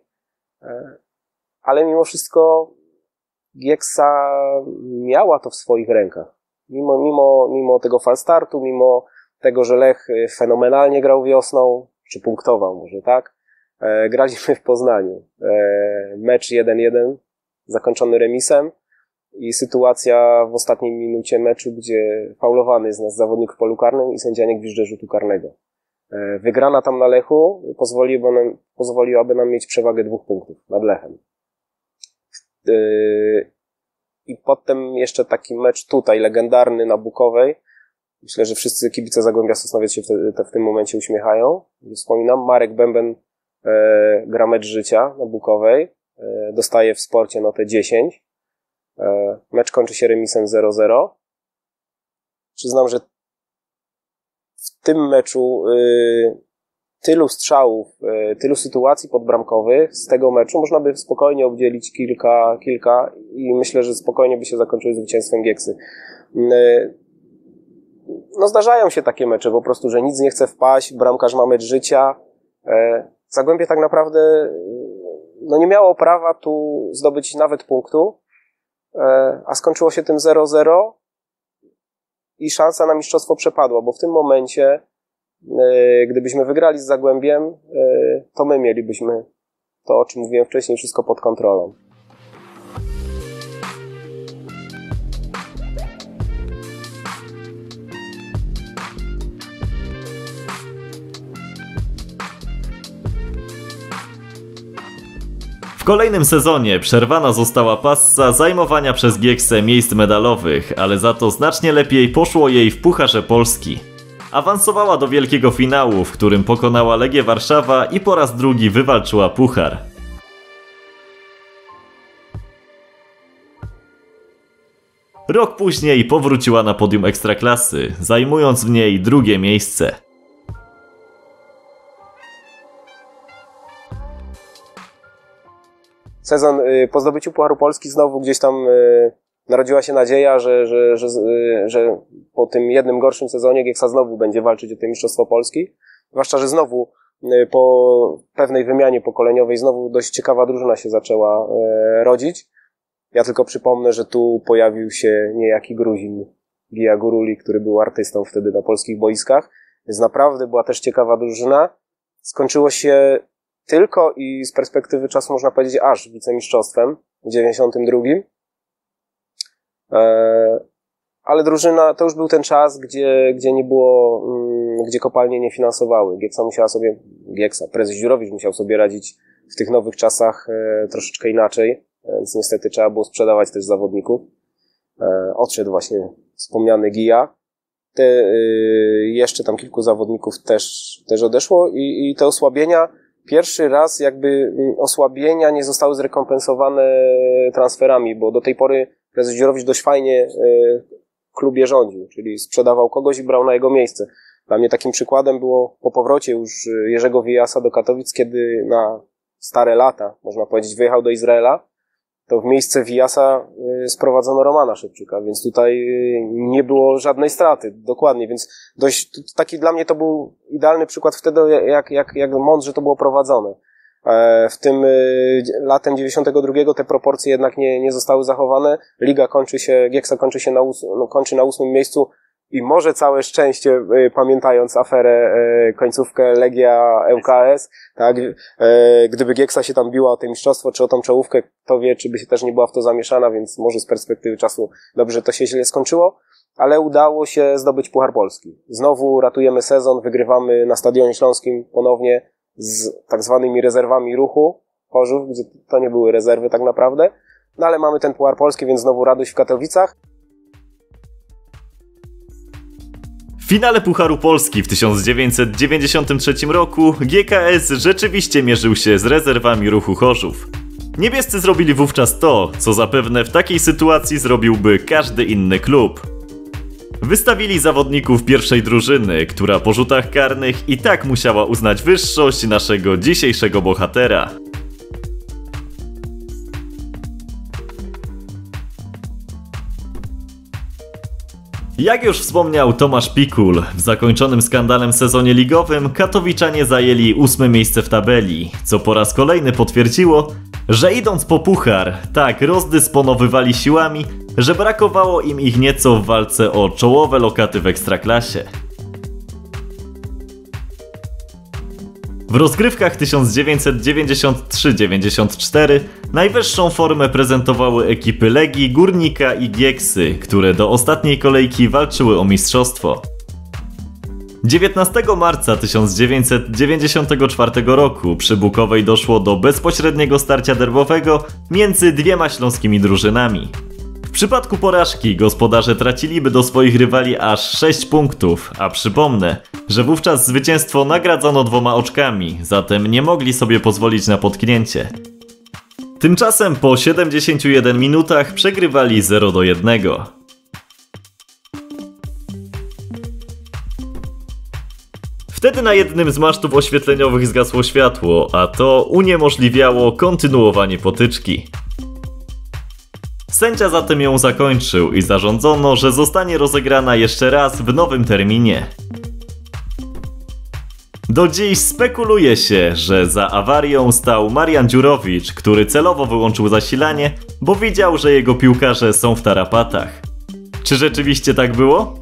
Ale mimo wszystko Gieksa miała to w swoich rękach. Mimo, mimo, mimo tego falstartu, mimo tego, że Lech fenomenalnie grał wiosną, czy punktował może, tak? E, graliśmy w Poznaniu. E, mecz jeden jeden, zakończony remisem i sytuacja w ostatniej minucie meczu, gdzie faulowany jest nas zawodnik w polu karnym i sędzia nie gwizdże rzutu karnego. E, wygrana tam na Lechu pozwoliłaby nam, pozwoliłaby nam mieć przewagę dwóch punktów nad Lechem. E, I potem jeszcze taki mecz tutaj, legendarny na Bukowej. Myślę, że wszyscy kibice Zagłębia Sosnowiec się w, te, w tym momencie uśmiechają. Wspominam, Marek Bęben e, gra mecz życia na Bukowej. E, dostaje w sporcie notę dziesięć. E, mecz kończy się remisem zero zero. Przyznam, że w tym meczu e, tylu strzałów, e, tylu sytuacji podbramkowych z tego meczu można by spokojnie obdzielić kilka, kilka i myślę, że spokojnie by się zakończyły zwycięstwem Gieksy. E, No zdarzają się takie mecze po prostu, że nic nie chce wpaść, bramkarz ma mecz życia. Zagłębie tak naprawdę no nie miało prawa tu zdobyć nawet punktu, a skończyło się tym zero zero i szansa na mistrzostwo przepadła, bo w tym momencie, gdybyśmy wygrali z Zagłębiem, to my mielibyśmy to, o czym mówiłem wcześniej, wszystko pod kontrolą. W kolejnym sezonie przerwana została passa zajmowania przez Gieksę miejsc medalowych, ale za to znacznie lepiej poszło jej w Pucharze Polski. Awansowała do wielkiego finału, w którym pokonała Legię Warszawa i po raz drugi wywalczyła puchar. Rok później powróciła na podium Ekstraklasy, zajmując w niej drugie miejsce. Sezon po zdobyciu Pucharu Polski znowu gdzieś tam narodziła się nadzieja, że, że, że, że po tym jednym gorszym sezonie Gieksa znowu będzie walczyć o to Mistrzostwo Polski. Zwłaszcza, że znowu po pewnej wymianie pokoleniowej znowu dość ciekawa drużyna się zaczęła rodzić. Ja tylko przypomnę, że tu pojawił się niejaki Gruzin, Gija Guruli, który był artystą wtedy na polskich boiskach. Więc naprawdę była też ciekawa drużyna. Skończyło się tylko i z perspektywy czasu można powiedzieć aż wicemistrzostwem w dziewięćdziesiątym drugim. Eee, ale drużyna, to już był ten czas, gdzie, gdzie nie było, mm, gdzie kopalnie nie finansowały. Gieksa musiała sobie, Gieksa, prezes Dziurowicz musiał sobie radzić w tych nowych czasach e, troszeczkę inaczej, więc niestety trzeba było sprzedawać też zawodników. E, odszedł właśnie wspomniany Gija. Te, e, jeszcze tam kilku zawodników też, też odeszło i, i te osłabienia pierwszy raz jakby osłabienia nie zostały zrekompensowane transferami, bo do tej pory prezes Dziurowicz dość fajnie klubie rządził, czyli sprzedawał kogoś i brał na jego miejsce. Dla mnie takim przykładem było po powrocie już Jerzego Wijasa do Katowic, kiedy na stare lata, można powiedzieć, wyjechał do Izraela, to w miejsce Wijasa sprowadzono Romana Szewczyka, więc tutaj nie było żadnej straty, dokładnie, więc dość taki dla mnie to był idealny przykład wtedy, jak, jak, jak mądrze to było prowadzone. W tym latem dziewięćdziesiątego drugiego te proporcje jednak nie, nie zostały zachowane, liga kończy się, Gieksa kończy się na, ós, no, kończy na ósmym miejscu i może całe szczęście, pamiętając aferę, końcówkę Legia L K S, tak, gdyby Gieksa się tam biła o to mistrzostwo, czy o tą czołówkę, kto wie, czy by się też nie była w to zamieszana, więc może z perspektywy czasu dobrze to się źle skończyło, ale udało się zdobyć Puchar Polski. Znowu ratujemy sezon, wygrywamy na Stadionie Śląskim ponownie z tak zwanymi rezerwami Ruchu Chorzów, gdzie to nie były rezerwy tak naprawdę, no ale mamy ten Puchar Polski, więc znowu radość w Katowicach. W finale Pucharu Polski w tysiąc dziewięćset dziewięćdziesiątym trzecim roku G K S rzeczywiście mierzył się z rezerwami Ruchu Chorzów. Niebiescy zrobili wówczas to, co zapewne w takiej sytuacji zrobiłby każdy inny klub. Wystawili zawodników pierwszej drużyny, która po rzutach karnych i tak musiała uznać wyższość naszego dzisiejszego bohatera. Jak już wspomniał Tomasz Pikul, w zakończonym skandalem sezonie ligowym katowiczanie zajęli ósme miejsce w tabeli, co po raz kolejny potwierdziło, że idąc po puchar, tak rozdysponowywali siłami, że brakowało im ich nieco w walce o czołowe lokaty w Ekstraklasie. W rozgrywkach tysiąc dziewięćset dziewięćdziesiąt trzy dziewięćdziesiąt cztery najwyższą formę prezentowały ekipy Legii, Górnika i Gieksy, które do ostatniej kolejki walczyły o mistrzostwo. dziewiętnastego marca tysiąc dziewięćset dziewięćdziesiątego czwartego roku przy Bukowej doszło do bezpośredniego starcia derbowego między dwiema śląskimi drużynami. W przypadku porażki gospodarze traciliby do swoich rywali aż sześć punktów, a przypomnę, że wówczas zwycięstwo nagradzono dwoma oczkami, zatem nie mogli sobie pozwolić na potknięcie. Tymczasem po siedemdziesięciu jeden minutach przegrywali zero do jednego. Wtedy na jednym z masztów oświetleniowych zgasło światło, a to uniemożliwiało kontynuowanie potyczki. Sędzia zatem ją zakończył i zarządzono, że zostanie rozegrana jeszcze raz w nowym terminie. Do dziś spekuluje się, że za awarią stał Marian Dziurowicz, który celowo wyłączył zasilanie, bo widział, że jego piłkarze są w tarapatach. Czy rzeczywiście tak było?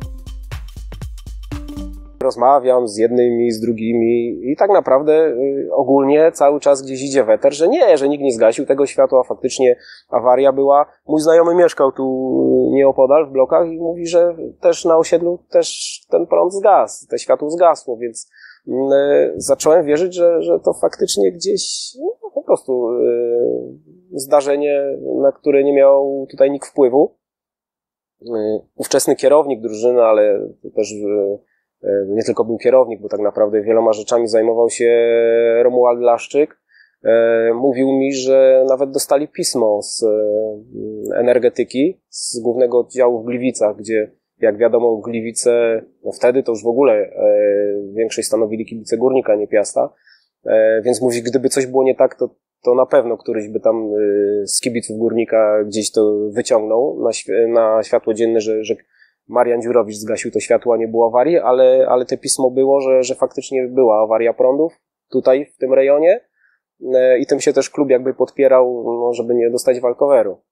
Rozmawiam z jednymi, z drugimi i tak naprawdę y, ogólnie cały czas gdzieś idzie weter, że nie, że nikt nie zgasił tego światła, faktycznie awaria była. Mój znajomy mieszkał tu nieopodal w blokach i mówi, że też na osiedlu też ten prąd zgasł, te światło zgasło, więc y, zacząłem wierzyć, że, że to faktycznie gdzieś no, po prostu y, zdarzenie, na które nie miał tutaj nikt wpływu. Y, ówczesny kierownik drużyny, ale też y, nie tylko był kierownik, bo tak naprawdę wieloma rzeczami zajmował się Romuald Laszczyk. Mówił mi, że nawet dostali pismo z energetyki, z głównego oddziału w Gliwicach, gdzie jak wiadomo Gliwice, no wtedy to już w ogóle większość stanowili kibice Górnika, nie Piasta. Więc mówi, gdyby coś było nie tak, to, to na pewno któryś by tam z kibiców Górnika gdzieś to wyciągnął na, świ- na światło dzienne, że, że Marian Dziurowicz zgasił to światło, a nie było awarii, ale, ale te pismo było, że, że faktycznie była awaria prądów tutaj w tym rejonie i tym się też klub jakby podpierał, no, żeby nie dostać walkoweru.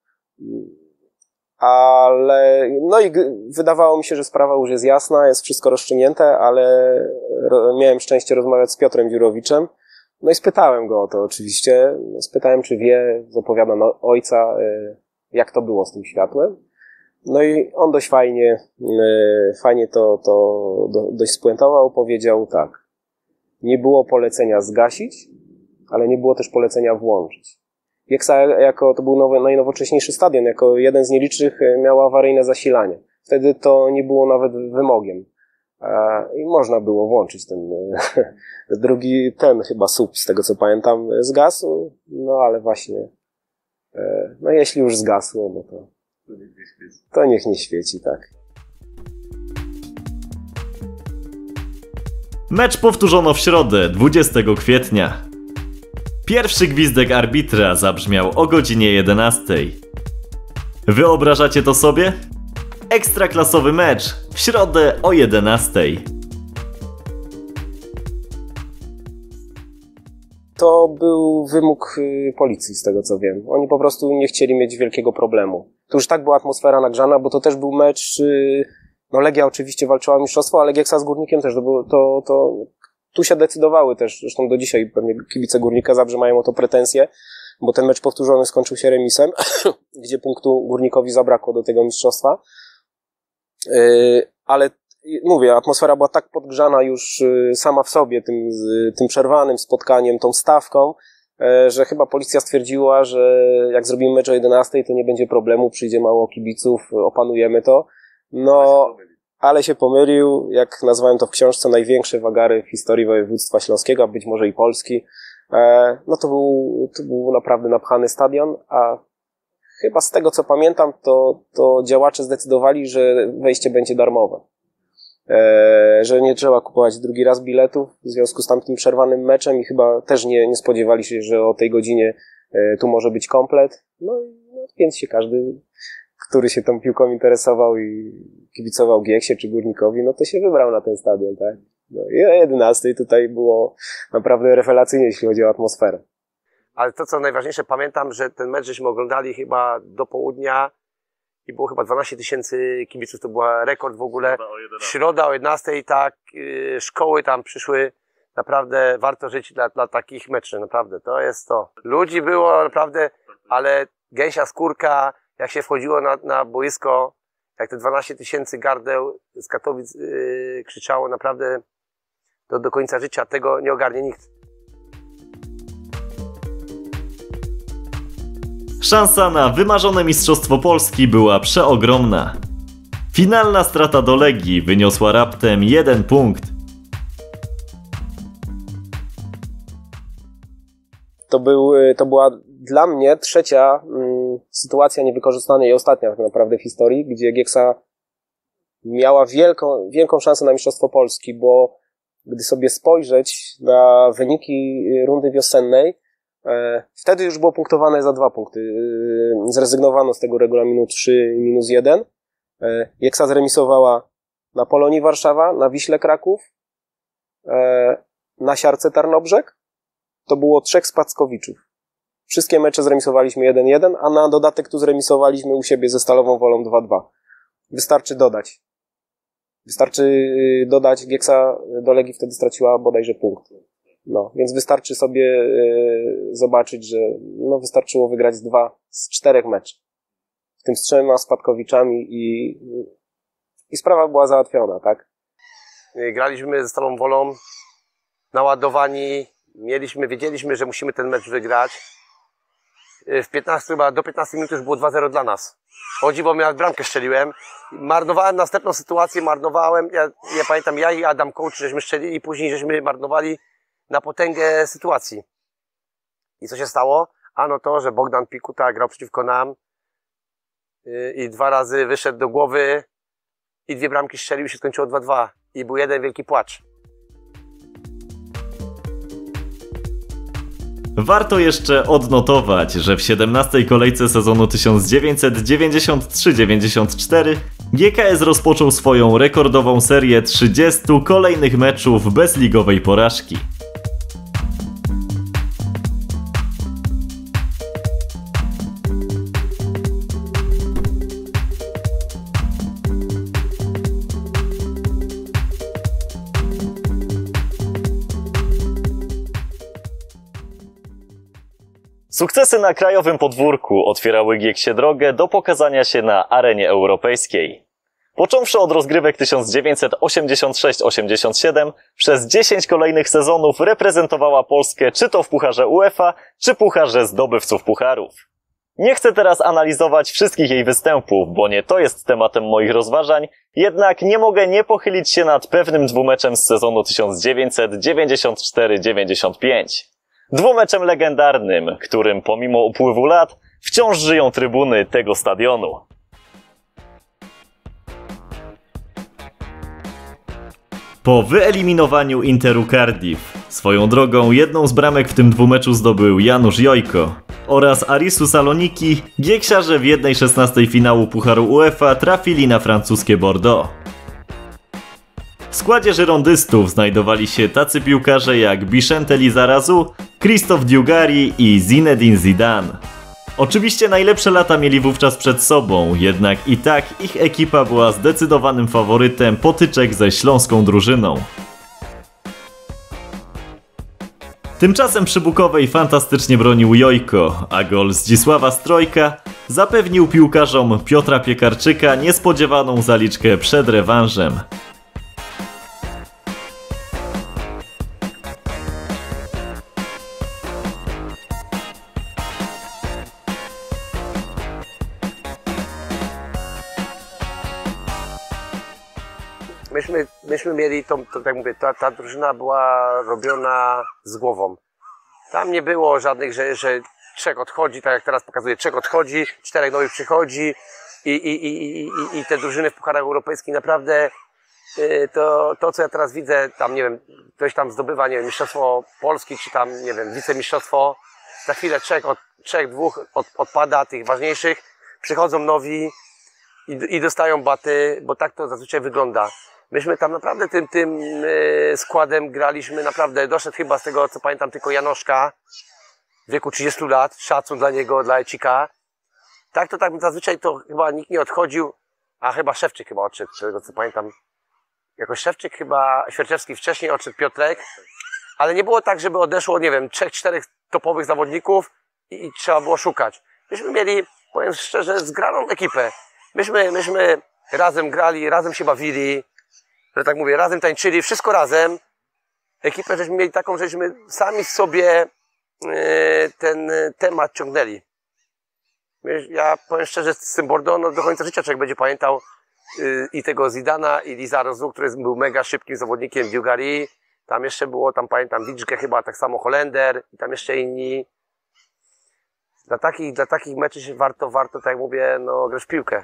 Ale no i wydawało mi się, że sprawa już jest jasna, jest wszystko rozstrzygnięte, ale miałem szczęście rozmawiać z Piotrem Dziurowiczem, no i spytałem go o to oczywiście, spytałem czy wie, z opowiadań ojca, jak to było z tym światłem. No i on dość fajnie, fajnie to, to dość spuentował, powiedział tak. Nie było polecenia zgasić, ale nie było też polecenia włączyć. Gieksa jako, to był nowy, najnowocześniejszy stadion, jako jeden z nielicznych miał awaryjne zasilanie. Wtedy to nie było nawet wymogiem. I można było włączyć ten drugi, ten chyba słup, z tego co pamiętam, zgasł, no ale właśnie, no jeśli już zgasło, no to To niech nie świeci, tak. Mecz powtórzono w środę, dwudziestego kwietnia. Pierwszy gwizdek arbitra zabrzmiał o godzinie jedenastej. Wyobrażacie to sobie? Ekstraklasowy mecz w środę o jedenastej. To był wymóg policji, z tego co wiem. Oni po prostu nie chcieli mieć wielkiego problemu. To już tak była atmosfera nagrzana, bo to też był mecz, no Legia oczywiście walczyła o mistrzostwo, ale Gieksa z Górnikiem też, to, było, to, to tu się decydowały też, zresztą do dzisiaj pewnie kibice Górnika Zabrze mają o to pretensje, bo ten mecz powtórzony skończył się remisem, gdzie punktu Górnikowi zabrakło do tego mistrzostwa. Ale mówię, atmosfera była tak podgrzana już sama w sobie tym, tym przerwanym spotkaniem, tą stawką, że chyba policja stwierdziła, że jak zrobimy mecz o jedenastej, to nie będzie problemu, przyjdzie mało kibiców, opanujemy to. No, ale się pomylił, jak nazwałem to w książce, największe wagary w historii województwa śląskiego, a być może i Polski. No to był, to był naprawdę napchany stadion, a chyba z tego co pamiętam, to, to działacze zdecydowali, że wejście będzie darmowe. E, że nie trzeba kupować drugi raz biletów w związku z tamtym przerwanym meczem i chyba też nie, nie spodziewali się, że o tej godzinie e, tu może być komplet. No, no więc się każdy, który się tą piłką interesował i kibicował Gieksie czy Górnikowi, no to się wybrał na ten stadion, tak? No i o jedenastej tutaj było naprawdę rewelacyjnie, jeśli chodzi o atmosferę. Ale to, co najważniejsze, pamiętam, że ten mecz żeśmy oglądali chyba do południa i było chyba dwanaście tysięcy kibiców, to była rekord w ogóle. Środa o jedenastej, tak, yy, szkoły tam przyszły. Naprawdę warto żyć dla, dla takich meczów, naprawdę, to jest to. Ludzi było naprawdę, ale gęsia skórka, jak się wchodziło na, na boisko, jak te dwanaście tysięcy gardeł z Katowic yy, krzyczało, naprawdę do, do końca życia tego nie ogarnie nikt. Szansa na wymarzone Mistrzostwo Polski była przeogromna. Finalna strata do Legii wyniosła raptem jeden punkt. To, był, to była dla mnie trzecia mm, sytuacja niewykorzystana i ostatnia tak naprawdę w historii, gdzie Gieksa miała wielką, wielką szansę na Mistrzostwo Polski, bo gdy sobie spojrzeć na wyniki rundy wiosennej, e, wtedy już było punktowane za dwa punkty. E, zrezygnowano z tego regulaminu trzy minus jeden. E, Gieksa zremisowała na Polonii Warszawa, na Wiśle Kraków, e, na Siarce Tarnobrzeg. To było trzech Spackowiczów. Wszystkie mecze zremisowaliśmy jeden jeden, a na dodatek tu zremisowaliśmy u siebie ze Stalową Wolą dwa dwa. Wystarczy dodać. Wystarczy dodać, Gieksa do Legii wtedy straciła bodajże punkt. No, więc wystarczy sobie yy, zobaczyć, że no, wystarczyło wygrać z dwa z czterech meczy. W tym z trzema Spadkowiczami i, i sprawa była załatwiona, tak? Graliśmy ze Stalową Wolą, naładowani. Mieliśmy, wiedzieliśmy, że musimy ten mecz wygrać. W piętnastej, chyba do piętnastej minuty już było dwa zero dla nas. O dziwo, ja bramkę strzeliłem. Marnowałem następną sytuację, marnowałem. Ja, ja pamiętam, ja i Adam Coach, żeśmy strzelili i później żeśmy marnowali na potęgę sytuacji. I co się stało? Ano to, że Bogdan Pikuta grał przeciwko nam i dwa razy wyszedł do głowy i dwie bramki strzelił i się skończyło dwa dwa. I był jeden wielki płacz. Warto jeszcze odnotować, że w siedemnastej kolejce sezonu tysiąc dziewięćset dziewięćdziesiąt trzy dziewięćdziesiąt cztery G K S rozpoczął swoją rekordową serię trzydziestu kolejnych meczów bez ligowej porażki. Sukcesy na krajowym podwórku otwierały Gieksie drogę do pokazania się na arenie europejskiej. Począwszy od rozgrywek tysiąc dziewięćset osiemdziesiąt sześć osiemdziesiąt siedem, przez dziesięć kolejnych sezonów reprezentowała Polskę czy to w Pucharze UEFA, czy Pucharze Zdobywców Pucharów. Nie chcę teraz analizować wszystkich jej występów, bo nie to jest tematem moich rozważań, jednak nie mogę nie pochylić się nad pewnym dwumeczem z sezonu tysiąc dziewięćset dziewięćdziesiąt cztery dziewięćdziesiąt pięć. Dwumeczem legendarnym, którym pomimo upływu lat wciąż żyją trybuny tego stadionu. Po wyeliminowaniu Interu Cardiff, swoją drogą jedną z bramek w tym dwumeczu zdobył Janusz Jojko, oraz Arisu Saloniki, gieksiarze w jednej szesnastej finału Pucharu UEFA trafili na francuskie Bordeaux. W składzie żyrondystów znajdowali się tacy piłkarze jak Bichente Lizarazu, Christophe Dugarry i Zinedine Zidane. Oczywiście najlepsze lata mieli wówczas przed sobą, jednak i tak ich ekipa była zdecydowanym faworytem potyczek ze śląską drużyną. Tymczasem przy Bukowej fantastycznie bronił Jojko, a gol Zdzisława Strojka zapewnił piłkarzom Piotra Piekarczyka niespodziewaną zaliczkę przed rewanżem. Myśmy, myśmy mieli, tą, to, tak mówię, ta, ta drużyna była robiona z głową. Tam nie było żadnych, że, że trzech odchodzi, tak jak teraz pokazuję, trzech odchodzi, czterech nowych przychodzi i, i, i, i, i te drużyny w pucharach europejskich naprawdę yy, to, to, co ja teraz widzę, tam nie wiem, ktoś tam zdobywa, nie wiem, mistrzostwo Polski, czy tam, nie wiem, wicemistrzostwo, za chwilę trzech, od, trzech dwóch od, odpada, tych ważniejszych, przychodzą nowi i, i dostają baty, bo tak to zazwyczaj wygląda. Myśmy tam naprawdę tym, tym yy, składem graliśmy, naprawdę doszedł chyba z tego, co pamiętam, tylko Janoszka w wieku trzydziestu lat, szacun dla niego, dla Ecika. tak to tak zazwyczaj to chyba nikt nie odchodził, a chyba Szewczyk chyba odszedł, z tego co pamiętam. Jakoś Szewczyk chyba, Świerczewski wcześniej odszedł, Piotrek, ale nie było tak, żeby odeszło, nie wiem, trzech, czterech topowych zawodników i, i trzeba było szukać. Myśmy mieli, powiem szczerze, zgraną ekipę. Myśmy, myśmy razem grali, razem się bawili, że tak mówię, razem tańczyli, wszystko razem. Ekipę żeśmy mieli taką, żeśmy sami sobie yy, ten temat ciągnęli. Ja powiem szczerze, z tym Bordeaux no, do końca życia człowiek będzie pamiętał yy, i tego Zidana, i Lizarozu, który był mega szybkim zawodnikiem Dugarry. Tam jeszcze było, tam pamiętam, Witschke chyba, tak samo Holender i tam jeszcze inni. Dla takich, dla takich meczy się warto, warto, tak jak mówię, no, grać w piłkę.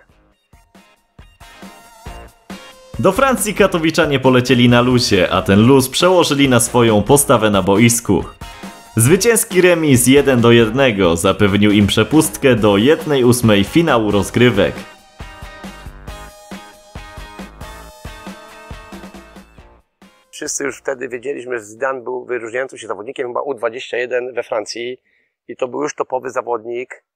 Do Francji katowiczanie polecieli na luzie, a ten luz przełożyli na swoją postawę na boisku. Zwycięski remis jeden do jednego zapewnił im przepustkę do jednej ósmej finału rozgrywek. Wszyscy już wtedy wiedzieliśmy, że Zidane był wyróżniającym się zawodnikiem chyba U dwadzieścia jeden we Francji i to był już topowy zawodnik.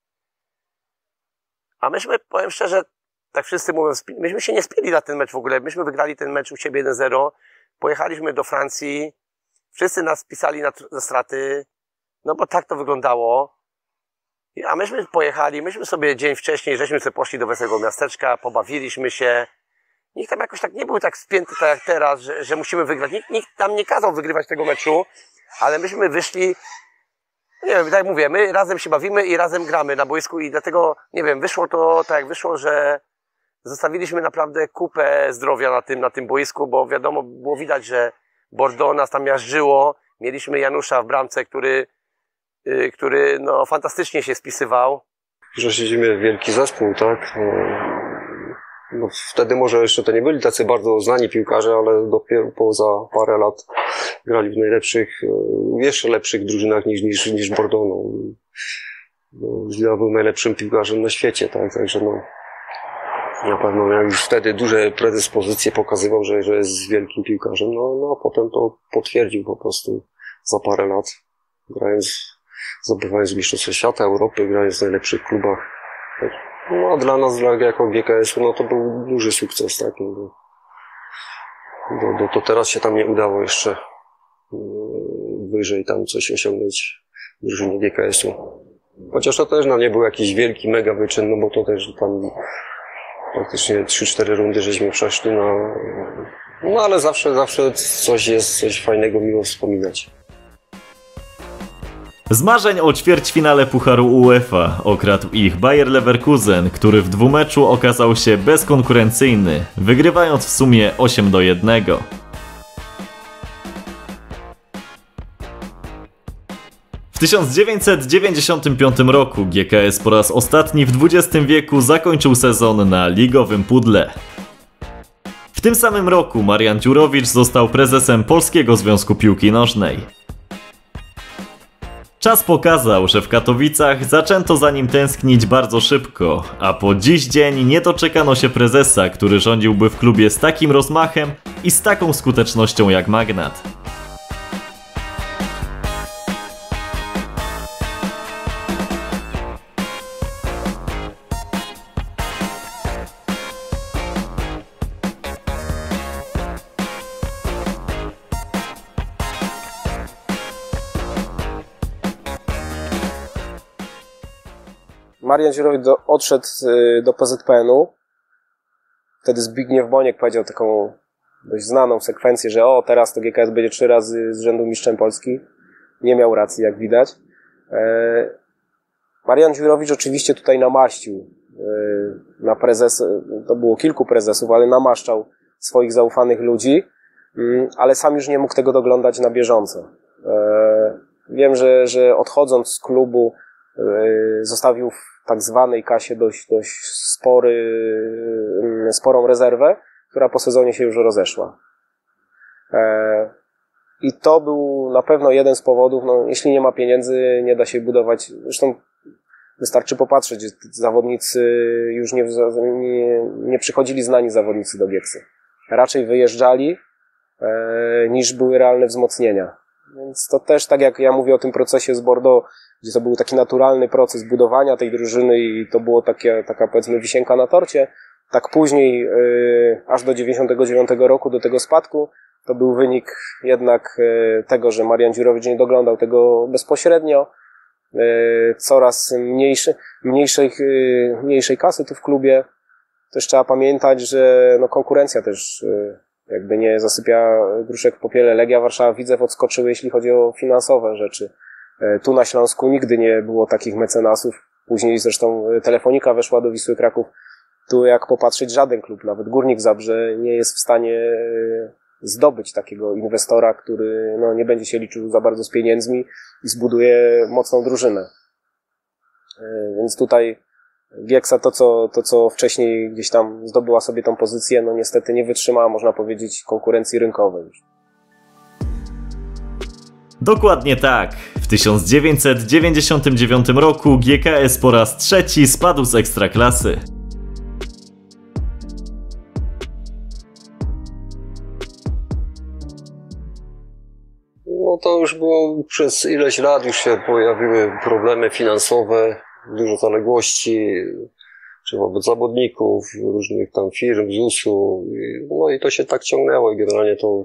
A myśmy, powiem szczerze, tak wszyscy mówią, myśmy się nie spieli na ten mecz w ogóle. Myśmy wygrali ten mecz u siebie jeden zero. Pojechaliśmy do Francji. Wszyscy nas pisali na, na straty. No bo tak to wyglądało. A myśmy pojechali, myśmy sobie dzień wcześniej, żeśmy sobie poszli do Wesołego Miasteczka, pobawiliśmy się. Nikt tam jakoś tak nie był tak spięty tak jak teraz, że, że musimy wygrać. Nikt, nikt tam nie kazał wygrywać tego meczu, ale myśmy wyszli, nie wiem, tak jak mówię, my razem się bawimy i razem gramy na boisku i dlatego, nie wiem, wyszło to tak jak wyszło, że zostawiliśmy naprawdę kupę zdrowia na tym, na tym boisku, bo wiadomo, było widać, że Bordeaux nas tam miażdżyło. Mieliśmy Janusza w bramce, który, yy, który no, fantastycznie się spisywał. Że siedzimy wielki zespół, tak? No, no, wtedy może jeszcze to nie byli tacy bardzo znani piłkarze, ale dopiero poza parę lat grali w najlepszych, jeszcze lepszych drużynach niż, niż, niż Bordeaux. No. No, Zidane był najlepszym piłkarzem na świecie, tak? Także no, na pewno miał już wtedy duże predyspozycje, pokazywał, że, że jest wielkim piłkarzem, no, no a potem to potwierdził po prostu za parę lat, grając, zdobywając mistrzostwo świata, Europy, grając w najlepszych klubach. Tak. No a dla nas, dla, jako G K S-u, no to był duży sukces, tak, no, bo, bo, bo to teraz się tam nie udało jeszcze wyżej tam coś osiągnąć w drużynie G K S-u. Chociaż to też no, nie był jakiś wielki mega wyczyn, no bo to też tam praktycznie trzy cztery rundy żeśmy przeszli, no, no ale zawsze, zawsze coś jest, coś fajnego, miło wspominać. Z marzeń o ćwierćfinale Pucharu UEFA okradł ich Bayer Leverkusen, który w dwumeczu okazał się bezkonkurencyjny, wygrywając w sumie osiem do jednego. W tysiąc dziewięćset dziewięćdziesiątym piątym roku G K S po raz ostatni w dwudziestym wieku zakończył sezon na ligowym pudle. W tym samym roku Marian Dziurowicz został prezesem Polskiego Związku Piłki Nożnej. Czas pokazał, że w Katowicach zaczęto za nim tęsknić bardzo szybko, a po dziś dzień nie doczekano się prezesa, który rządziłby w klubie z takim rozmachem i z taką skutecznością jak magnat. Marian Dziurowicz do, odszedł do P Z P N-u. Wtedy Zbigniew Boniek powiedział taką dość znaną sekwencję, że o, teraz to G K S będzie trzy razy z rzędu mistrzem Polski. Nie miał racji, jak widać. E, Marian Dziurowicz oczywiście tutaj namaścił e, na prezes, to było kilku prezesów, ale namaszczał swoich zaufanych ludzi, m, ale sam już nie mógł tego doglądać na bieżąco. E, wiem, że, że odchodząc z klubu e, zostawił w tak zwanej kasie dość, dość spory, sporą rezerwę, która po sezonie się już rozeszła. E, I to był na pewno jeden z powodów, no, jeśli nie ma pieniędzy, nie da się budować, zresztą wystarczy popatrzeć, że zawodnicy już nie, nie, nie przychodzili znani zawodnicy do Gieksy. Raczej wyjeżdżali, e, niż były realne wzmocnienia. Więc to też, tak jak ja mówię o tym procesie z Bordeaux, gdzie to był taki naturalny proces budowania tej drużyny i to było takie, taka powiedzmy wisienka na torcie. Tak później, yy, aż do dziewięćdziesiątego dziewiątego roku, do tego spadku, to był wynik jednak yy, tego, że Marian Dziurowicz nie doglądał tego bezpośrednio. Yy, coraz mniejszy, mniejszej, yy, mniejszej kasy tu w klubie. Też trzeba pamiętać, że no, konkurencja też yy, jakby nie zasypia gruszek w popiele. Legia Warszawa, Widzew odskoczyły, jeśli chodzi o finansowe rzeczy. Yy, tu na Śląsku nigdy nie było takich mecenasów. Później zresztą Telefonika weszła do Wisły Kraków. Tu jak popatrzeć, żaden klub, nawet Górnik Zabrze nie jest w stanie zdobyć takiego inwestora, który no, nie będzie się liczył za bardzo z pieniędzmi i zbuduje mocną drużynę. Więc tutaj Gieksa to co, to, co wcześniej gdzieś tam zdobyła sobie tą pozycję, no niestety nie wytrzymała, można powiedzieć, konkurencji rynkowej. Dokładnie tak. W tysiąc dziewięćset dziewięćdziesiątym dziewiątym roku G K S po raz trzeci spadł z Ekstraklasy. No to już było przez ileś lat, już się pojawiły problemy finansowe, dużo zaległości, czy wobec zawodników, różnych tam firm, zusu, no i to się tak ciągnęło i generalnie to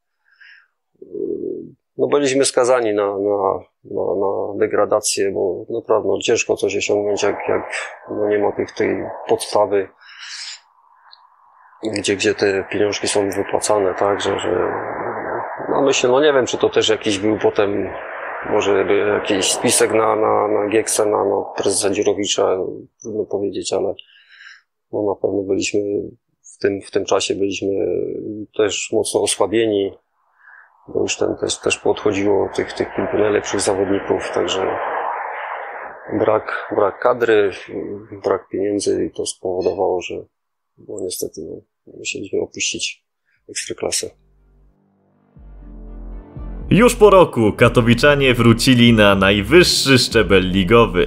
no byliśmy skazani na, na, na, na degradację, bo naprawdę no, ciężko coś osiągnąć, jak, jak no, nie ma tych, tej podstawy, gdzie, gdzie te pieniążki są wypłacane, tak, że, że no myślę, no nie wiem, czy to też jakiś był potem, może jakiś spisek na, na, na Gieksę, na, na prezesa Dziurowicza, trudno powiedzieć, ale no na pewno byliśmy w tym, w tym czasie byliśmy też mocno osłabieni, bo już ten też, też podchodziło tych, tych kilku najlepszych zawodników, także brak, brak kadry, brak pieniędzy i to spowodowało, że no niestety no, musieliśmy opuścić Ekstraklasę. Już po roku katowiczanie wrócili na najwyższy szczebel ligowy.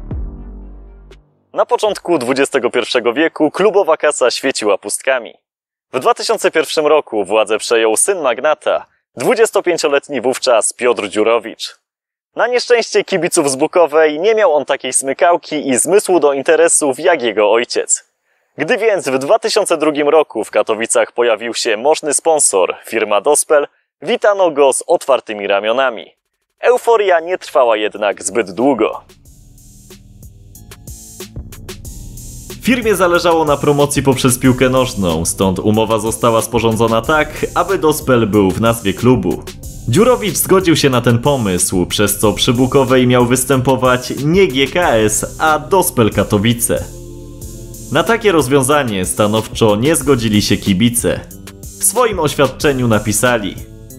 Na początku dwudziestego pierwszego wieku klubowa kasa świeciła pustkami. W dwa tysiące pierwszym roku władzę przejął syn magnata, dwudziestopięcioletni wówczas Piotr Dziurowicz. Na nieszczęście kibiców z Bukowej nie miał on takiej smykałki i zmysłu do interesów jak jego ojciec. Gdy więc w dwa tysiące drugim roku w Katowicach pojawił się możny sponsor, firma Dospel, witano go z otwartymi ramionami. Euforia nie trwała jednak zbyt długo. Firmie zależało na promocji poprzez piłkę nożną, stąd umowa została sporządzona tak, aby Dospel był w nazwie klubu. Dziurowicz zgodził się na ten pomysł, przez co przy Bukowej miał występować nie G K S, a Dospel Katowice. Na takie rozwiązanie stanowczo nie zgodzili się kibice. W swoim oświadczeniu napisali: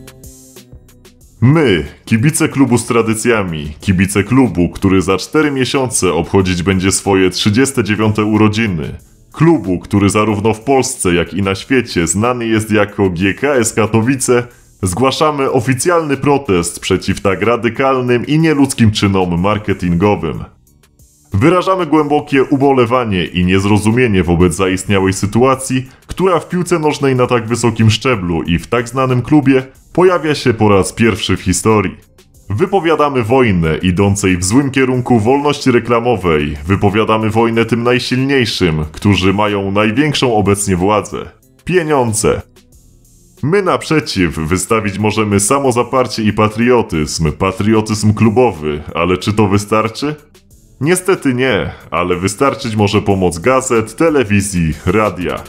My, kibice klubu z tradycjami, kibice klubu, który za cztery miesiące obchodzić będzie swoje trzydzieste dziewiąte urodziny, klubu, który zarówno w Polsce, jak i na świecie znany jest jako G K S Katowice, zgłaszamy oficjalny protest przeciw tak radykalnym i nieludzkim czynom marketingowym. Wyrażamy głębokie ubolewanie i niezrozumienie wobec zaistniałej sytuacji, która w piłce nożnej na tak wysokim szczeblu i w tak znanym klubie pojawia się po raz pierwszy w historii. Wypowiadamy wojnę idącej w złym kierunku wolności reklamowej, wypowiadamy wojnę tym najsilniejszym, którzy mają największą obecnie władzę – pieniądze. My naprzeciw wystawić możemy samozaparcie i patriotyzm, patriotyzm klubowy, ale czy to wystarczy? Niestety nie, ale wystarczyć może pomoc gazet, telewizji, radia.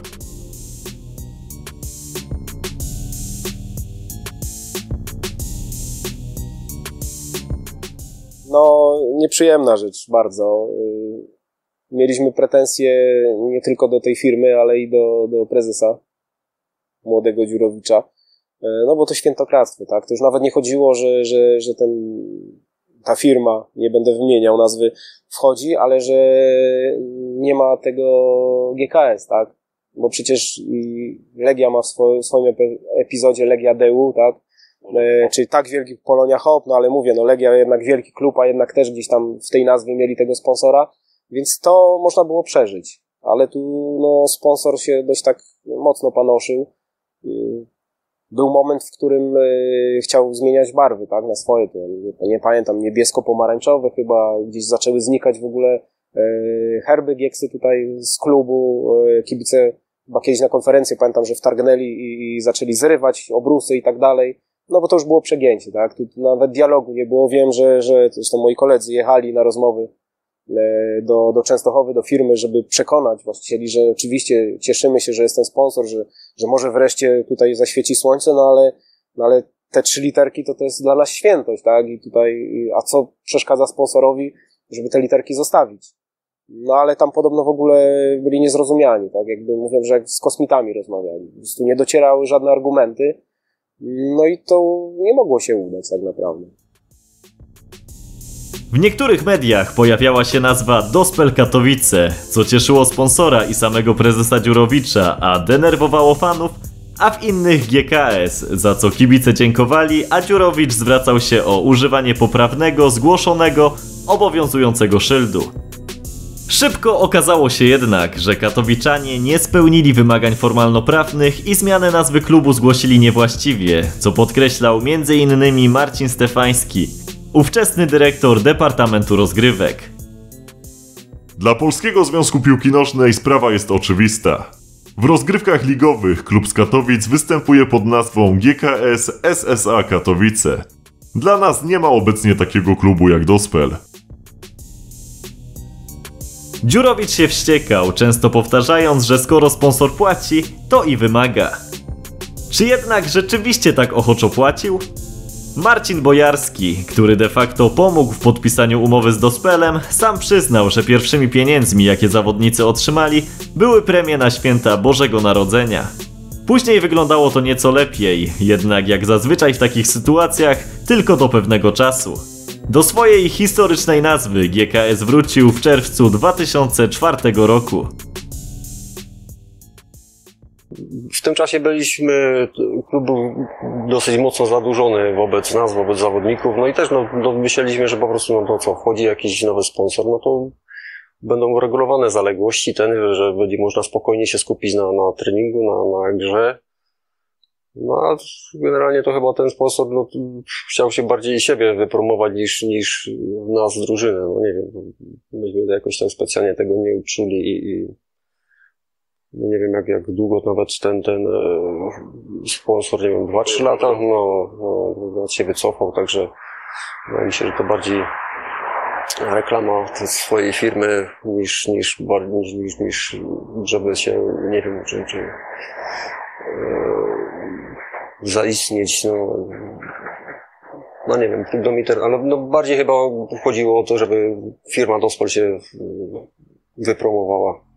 No, nieprzyjemna rzecz, bardzo. Mieliśmy pretensje nie tylko do tej firmy, ale i do, do prezesa, młodego Dziurowicza. No bo to świętokradztwo, tak? To już nawet nie chodziło, że, że, że ten, ta firma, nie będę wymieniał nazwy, wchodzi, ale że nie ma tego G K S, tak? Bo przecież i Legia ma w swoim, w swoim epizodzie Legia D U, tak? E, czy tak wielki Polonia Hop, no ale mówię, no Legia jednak wielki klub, a jednak też gdzieś tam w tej nazwie mieli tego sponsora, więc to można było przeżyć. Ale tu no sponsor się dość tak mocno panoszył. był moment, w którym y, chciał zmieniać barwy, tak, na swoje, to nie, nie pamiętam, niebiesko-pomarańczowe chyba, gdzieś zaczęły znikać w ogóle y, herby Gieksy tutaj z klubu, y, kibice chyba kiedyś na konferencję, pamiętam, że wtargnęli i, i zaczęli zrywać obrusy i tak dalej, no bo to już było przegięcie, tak, tu, tu nawet dialogu nie było, wiem, że, że zresztą moi koledzy jechali na rozmowy do, do Częstochowy, do firmy, żeby przekonać właścicieli, że oczywiście cieszymy się, że jest ten sponsor, że, że może wreszcie tutaj zaświeci słońce, no ale, no ale te trzy literki to to jest dla nas świętość, tak? I tutaj, a co przeszkadza sponsorowi, żeby te literki zostawić? No ale tam podobno w ogóle byli niezrozumiani, tak? Jakby mówię, że jak z kosmitami rozmawiali. Po prostu nie docierały żadne argumenty. No i to nie mogło się udać tak naprawdę. W niektórych mediach pojawiała się nazwa Dospel Katowice, co cieszyło sponsora i samego prezesa Dziurowicza, a denerwowało fanów, a w innych G K S, za co kibice dziękowali, a Dziurowicz zwracał się o używanie poprawnego, zgłoszonego, obowiązującego szyldu. Szybko okazało się jednak, że katowiczanie nie spełnili wymagań formalnoprawnych i zmianę nazwy klubu zgłosili niewłaściwie, co podkreślał między innymi Marcin Stefański, ówczesny dyrektor Departamentu Rozgrywek. Dla Polskiego Związku Piłki Nożnej sprawa jest oczywista. W rozgrywkach ligowych klub z Katowic występuje pod nazwą G K S S S A Katowice. Dla nas nie ma obecnie takiego klubu jak Dospel. Dziurowicz się wściekał, często powtarzając, że skoro sponsor płaci, to i wymaga. Czy jednak rzeczywiście tak ochoczo płacił? Marcin Bojarski, który de facto pomógł w podpisaniu umowy z Dospelem, sam przyznał, że pierwszymi pieniędzmi, jakie zawodnicy otrzymali, były premie na święta Bożego Narodzenia. Później wyglądało to nieco lepiej, jednak jak zazwyczaj w takich sytuacjach, tylko do pewnego czasu. Do swojej historycznej nazwy G K S wrócił w czerwcu dwa tysiące czwartego roku. W tym czasie byliśmy, klub był dosyć mocno zadłużony wobec nas, wobec zawodników, no i też no, no myśleliśmy, że po prostu no to co, wchodzi jakiś nowy sponsor, no to będą uregulowane zaległości, ten, że będzie można spokojnie się skupić na, na treningu, na, na grze. No a generalnie to chyba ten sponsor no, chciał się bardziej siebie wypromować niż, niż nas, drużynę, no nie wiem, myśmy jakoś tam specjalnie tego nie uczuli i, i nie wiem jak, jak długo nawet ten, ten sponsor, nie wiem, dwa trzy lata, no, no się wycofał, także wydaje mi się, że to bardziej reklama swojej firmy niż, niż, niż, niż, niż żeby się, nie wiem, czy, czy e, zaistnieć, no, no nie wiem, Klubdomiter, ale no bardziej chyba chodziło o to, żeby firma Dospel się wypromowała.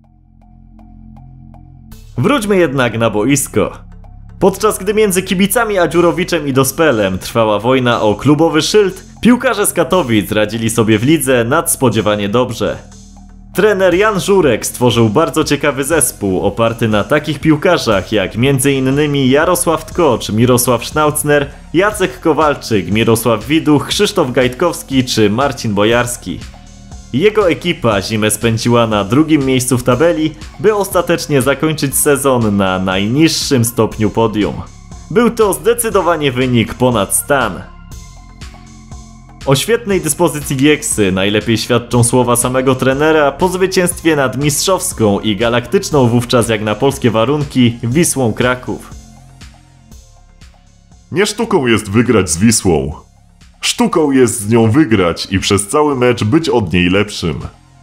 Wróćmy jednak na boisko. Podczas gdy między kibicami a Dziurowiczem i Dospelem trwała wojna o klubowy szyld, piłkarze z Katowic radzili sobie w lidze nadspodziewanie dobrze. Trener Jan Żurek stworzył bardzo ciekawy zespół oparty na takich piłkarzach jak między innymi Jarosław Tkocz, Mirosław Sznaucner, Jacek Kowalczyk, Mirosław Widuch, Krzysztof Gajtkowski czy Marcin Bojarski. Jego ekipa zimę spędziła na drugim miejscu w tabeli, by ostatecznie zakończyć sezon na najniższym stopniu podium. Był to zdecydowanie wynik ponad stan. O świetnej dyspozycji Gieksy najlepiej świadczą słowa samego trenera po zwycięstwie nad mistrzowską i galaktyczną wówczas jak na polskie warunki Wisłą Kraków. Nie sztuką jest wygrać z Wisłą. Sztuką jest z nią wygrać i przez cały mecz być od niej lepszym.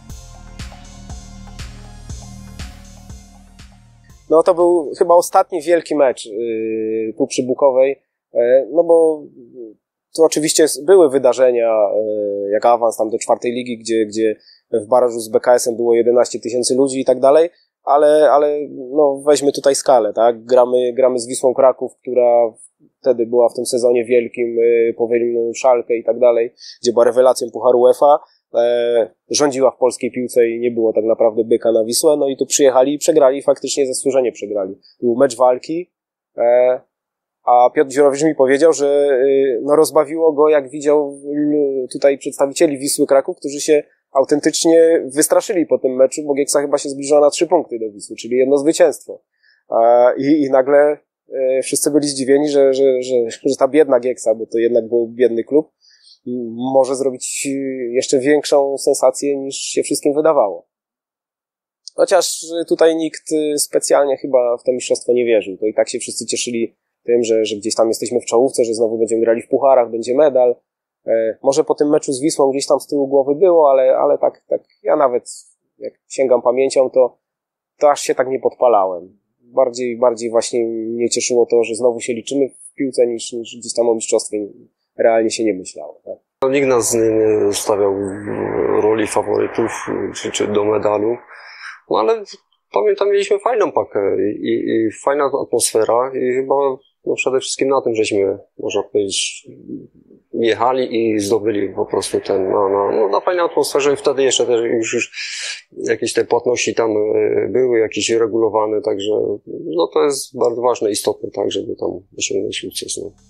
No to był chyba ostatni wielki mecz yy, tu przy Bukowej, yy, no bo tu oczywiście były wydarzenia, yy, jak awans tam do czwartej ligi, gdzie, gdzie w barażu z B K S em było jedenaście tysięcy ludzi i tak dalej, ale, ale no weźmy tutaj skalę, tak? Gramy, gramy z Wisłą Kraków, która wtedy była w tym sezonie wielkim, yy, po wyeliminowaniu Szalkę i tak dalej, gdzie była rewelacją Pucharu UEFA, e, rządziła w polskiej piłce i nie było tak naprawdę byka na Wisłę, no i tu przyjechali i przegrali, faktycznie zasłużenie przegrali. To był mecz walki, e, a Piotr Dziurowicz mi powiedział, że y, no rozbawiło go, jak widział y, tutaj przedstawicieli Wisły Kraków, którzy się autentycznie wystraszyli po tym meczu, bo Gieksa chyba się zbliżyła na trzy punkty do Wisły, czyli jedno zwycięstwo. E, i, I nagle wszyscy byli zdziwieni, że, że, że, że ta biedna Gieksa, bo to jednak był biedny klub, może zrobić jeszcze większą sensację niż się wszystkim wydawało. Chociaż tutaj nikt specjalnie chyba w to mistrzostwo nie wierzył. To i tak się wszyscy cieszyli tym, że, że gdzieś tam jesteśmy w czołówce, że znowu będziemy grali w pucharach, będzie medal. E, może po tym meczu z Wisłą gdzieś tam z tyłu głowy było, ale, ale tak, tak ja nawet jak sięgam pamięcią, to, to aż się tak nie podpalałem. Bardziej, bardziej właśnie mnie cieszyło to, że znowu się liczymy w piłce niż, niż gdzieś tam o mistrzostwie realnie się nie myślało. Tak? No, nikt nas nie, nie stawiał roli faworytów czy, czy do medalu, no ale pamiętam, mieliśmy fajną pakę i, i fajna atmosfera i chyba no, przede wszystkim na tym, żeśmy, można powiedzieć, jechali i zdobyli po prostu ten, no, no, no na fajnej atmosferze i wtedy jeszcze też już, już jakieś te płatności tam były, jakieś regulowane, także no to jest bardzo ważne, istotne, tak, żeby tam osiągnąć sukces. No.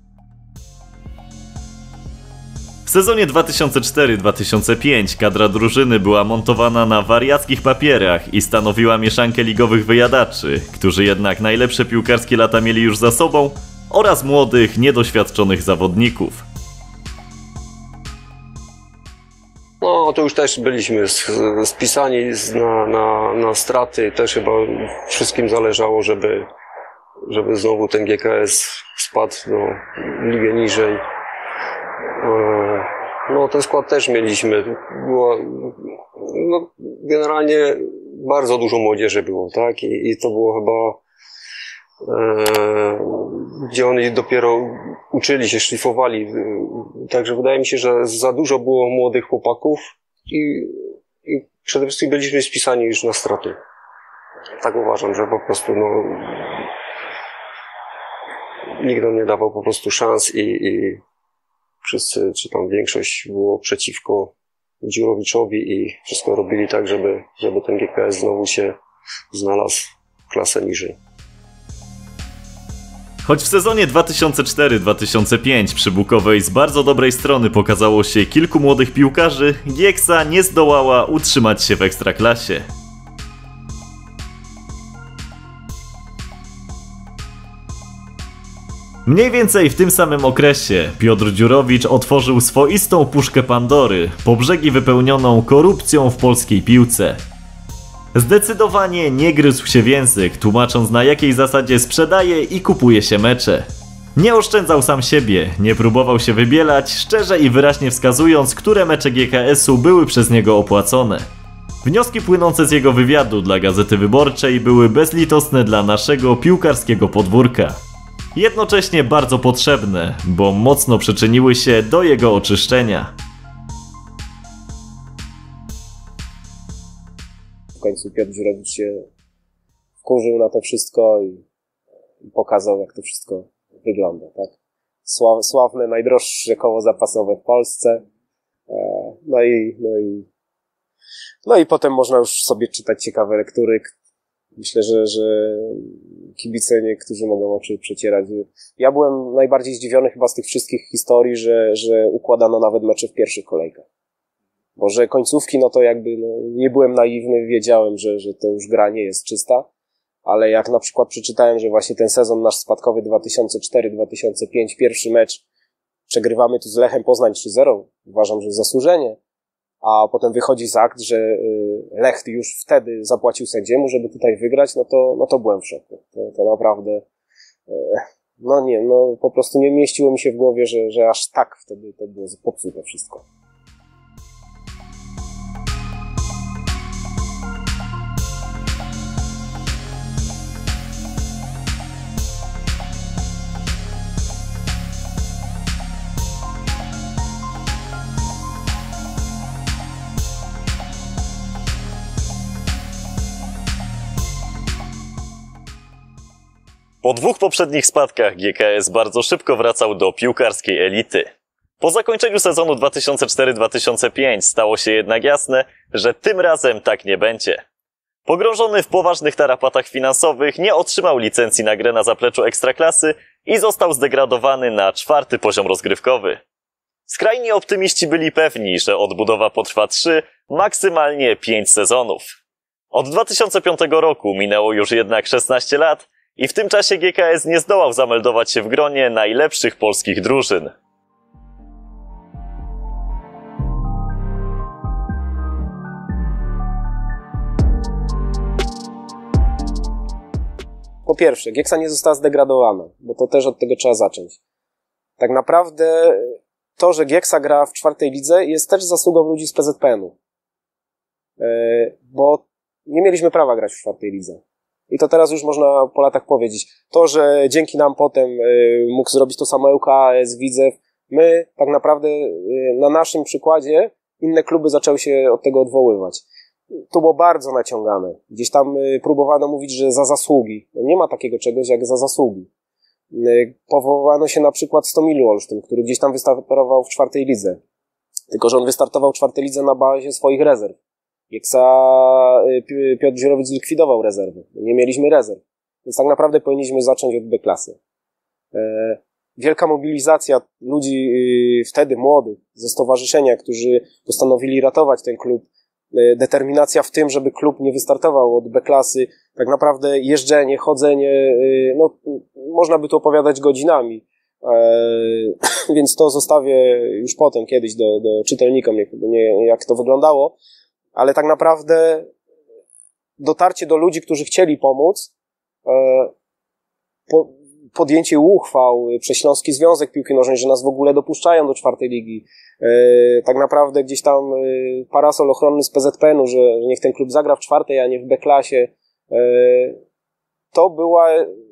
W sezonie dwa tysiące czwarty dwa tysiące piąty kadra drużyny była montowana na wariackich papierach i stanowiła mieszankę ligowych wyjadaczy, którzy jednak najlepsze piłkarskie lata mieli już za sobą, oraz młodych, niedoświadczonych zawodników. No to już też byliśmy spisani na, na, na straty, też chyba wszystkim zależało, żeby, żeby znowu ten G K S spadł do ligę niżej. No ten skład też mieliśmy, było, no, generalnie bardzo dużo młodzieży było, tak, i, i to było chyba, e, gdzie oni dopiero uczyli się, szlifowali, także wydaje mi się, że za dużo było młodych chłopaków i, i przede wszystkim byliśmy spisani już na straty. Tak uważam, że po prostu no, nikt nam nie dawał po prostu szans i, i wszyscy, czy tam większość było przeciwko Dziurowiczowi i wszystko robili tak, żeby, żeby ten G K S znowu się znalazł klasę niżej. Choć w sezonie dwa tysiące czwarty dwa tysiące piąty przy Bukowej z bardzo dobrej strony pokazało się kilku młodych piłkarzy, Gieksa nie zdołała utrzymać się w Ekstraklasie. Mniej więcej w tym samym okresie Piotr Dziurowicz otworzył swoistą puszkę Pandory, po brzegi wypełnioną korupcją w polskiej piłce. Zdecydowanie nie gryzł się w język, tłumacząc na jakiej zasadzie sprzedaje i kupuje się mecze. Nie oszczędzał sam siebie, nie próbował się wybielać, szczerze i wyraźnie wskazując, które mecze G K S-u były przez niego opłacone. Wnioski płynące z jego wywiadu dla Gazety Wyborczej były bezlitosne dla naszego piłkarskiego podwórka. Jednocześnie bardzo potrzebne, bo mocno przyczyniły się do jego oczyszczenia. W końcu Piotr Dziurowicz się wkurzył na to wszystko i, i pokazał, jak to wszystko wygląda, tak? Sław, sławne, najdroższe koło zapasowe w Polsce. E, no i, no i, no i potem można już sobie czytać ciekawe lektury. Myślę, że, że kibice niektórzy mogą oczy przecierać. Ja byłem najbardziej zdziwiony chyba z tych wszystkich historii, że, że układano nawet mecze w pierwszych kolejkach. Bo że końcówki, no to jakby no, nie byłem naiwny, wiedziałem, że, że to już gra nie jest czysta, ale jak na przykład przeczytałem, że właśnie ten sezon nasz spadkowy dwa tysiące czwarty dwa tysiące piąty, pierwszy mecz przegrywamy tu z Lechem Poznań trzy zero, uważam, że zasłużenie, a potem wychodzi z akt, że Lech już wtedy zapłacił sędziemu, żeby tutaj wygrać, no to, no to byłem w szoku. To, to naprawdę, no nie, no po prostu nie mieściło mi się w głowie, że, że aż tak wtedy to było popsute wszystko. Po dwóch poprzednich spadkach G K S bardzo szybko wracał do piłkarskiej elity. Po zakończeniu sezonu dwa tysiące czwarty dwa tysiące piąty stało się jednak jasne, że tym razem tak nie będzie. Pogrążony w poważnych tarapatach finansowych nie otrzymał licencji na grę na zapleczu Ekstraklasy i został zdegradowany na czwarty poziom rozgrywkowy. Skrajni optymiści byli pewni, że odbudowa potrwa trzy, maksymalnie pięć sezonów. Od dwa tysiące piątego roku minęło już jednak szesnaście lat I w tym czasie G K S nie zdołał zameldować się w gronie najlepszych polskich drużyn. Po pierwsze, Gieksa nie została zdegradowana, bo to też od tego trzeba zacząć. Tak naprawdę to, że Gieksa gra w czwartej lidze, jest też zasługą ludzi z P Z P N-u. Bo nie mieliśmy prawa grać w czwartej lidze. I to teraz już można po latach powiedzieć. To, że dzięki nam potem mógł zrobić to samo L K A S, Widzew, my tak naprawdę na naszym przykładzie inne kluby zaczęły się od tego odwoływać. To było bardzo naciągane. Gdzieś tam próbowano mówić, że za zasługi. No nie ma takiego czegoś jak za zasługi. Powołano się na przykład Stomilu Olsztyn, który gdzieś tam wystartował w czwartej lidze. Tylko że on wystartował w czwartej lidze na bazie swoich rezerw. Gieksa Piotr Dziurowicz zlikwidował rezerwy. Nie mieliśmy rezerw. Więc tak naprawdę powinniśmy zacząć od B klasy. Wielka mobilizacja ludzi wtedy młodych ze stowarzyszenia, którzy postanowili ratować ten klub. Determinacja w tym, żeby klub nie wystartował od B klasy. Tak naprawdę jeżdżenie, chodzenie, no można by tu opowiadać godzinami. Więc to zostawię już potem kiedyś do, do czytelnikom, jak, nie, jak to wyglądało. Ale tak naprawdę dotarcie do ludzi, którzy chcieli pomóc, po, podjęcie uchwał przez Śląski Związek Piłki Nożnej, że nas w ogóle dopuszczają do czwartej ligi, tak naprawdę gdzieś tam parasol ochronny z P Z P N-u, że, że niech ten klub zagra w czwartej, a nie w B klasie, to była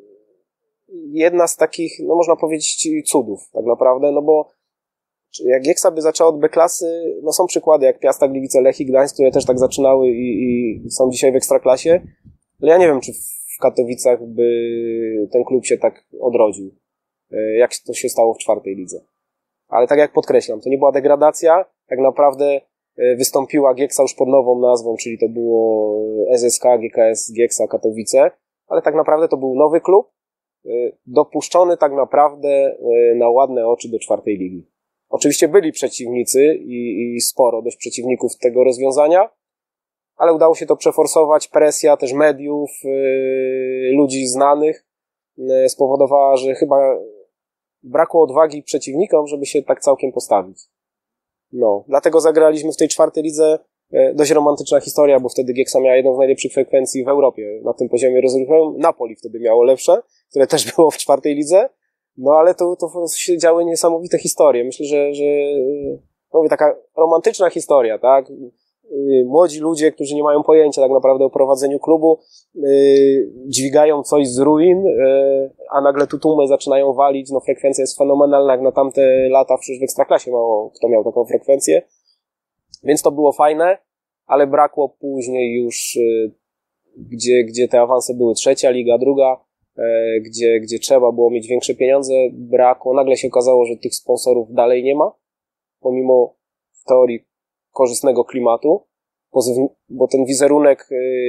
jedna z takich, no można powiedzieć, cudów tak naprawdę, no bo jak Gieksa by zaczęła od B klasy, no są przykłady jak Piasta, Gliwice, Lechii, Gdańsk, które też tak zaczynały i, i są dzisiaj w Ekstraklasie, ale ja nie wiem, czy w Katowicach by ten klub się tak odrodził, jak to się stało w czwartej lidze. Ale tak jak podkreślam, to nie była degradacja, tak naprawdę wystąpiła Gieksa już pod nową nazwą, czyli to było S S K, G K S, Gieksa, Katowice, ale tak naprawdę to był nowy klub, dopuszczony tak naprawdę na ładne oczy do czwartej ligi. Oczywiście byli przeciwnicy i, i sporo dość przeciwników tego rozwiązania, ale udało się to przeforsować. Presja też mediów, yy, ludzi znanych yy, spowodowała, że chyba brakło odwagi przeciwnikom, żeby się tak całkiem postawić. No, dlatego zagraliśmy w tej czwartej lidze. Yy, dość romantyczna historia, bo wtedy Gieksa miała jedną z najlepszych frekwencji w Europie na tym poziomie rozrywkowym. Napoli wtedy miało lepsze, które też było w czwartej lidze. No ale to, to się działy niesamowite historie. Myślę, że, że no mówię, taka romantyczna historia, tak? Młodzi ludzie, którzy nie mają pojęcia tak naprawdę o prowadzeniu klubu, yy, dźwigają coś z ruin, yy, a nagle tutumy zaczynają walić. No frekwencja jest fenomenalna, jak na tamte lata przecież w Ekstraklasie mało kto miał taką frekwencję. Więc to było fajne, ale brakło później już, yy, gdzie, gdzie te awanse były trzecia liga, druga, Gdzie, gdzie trzeba było mieć większe pieniądze, brakło. Nagle się okazało, że tych sponsorów dalej nie ma, pomimo w teorii korzystnego klimatu, bo ten wizerunek,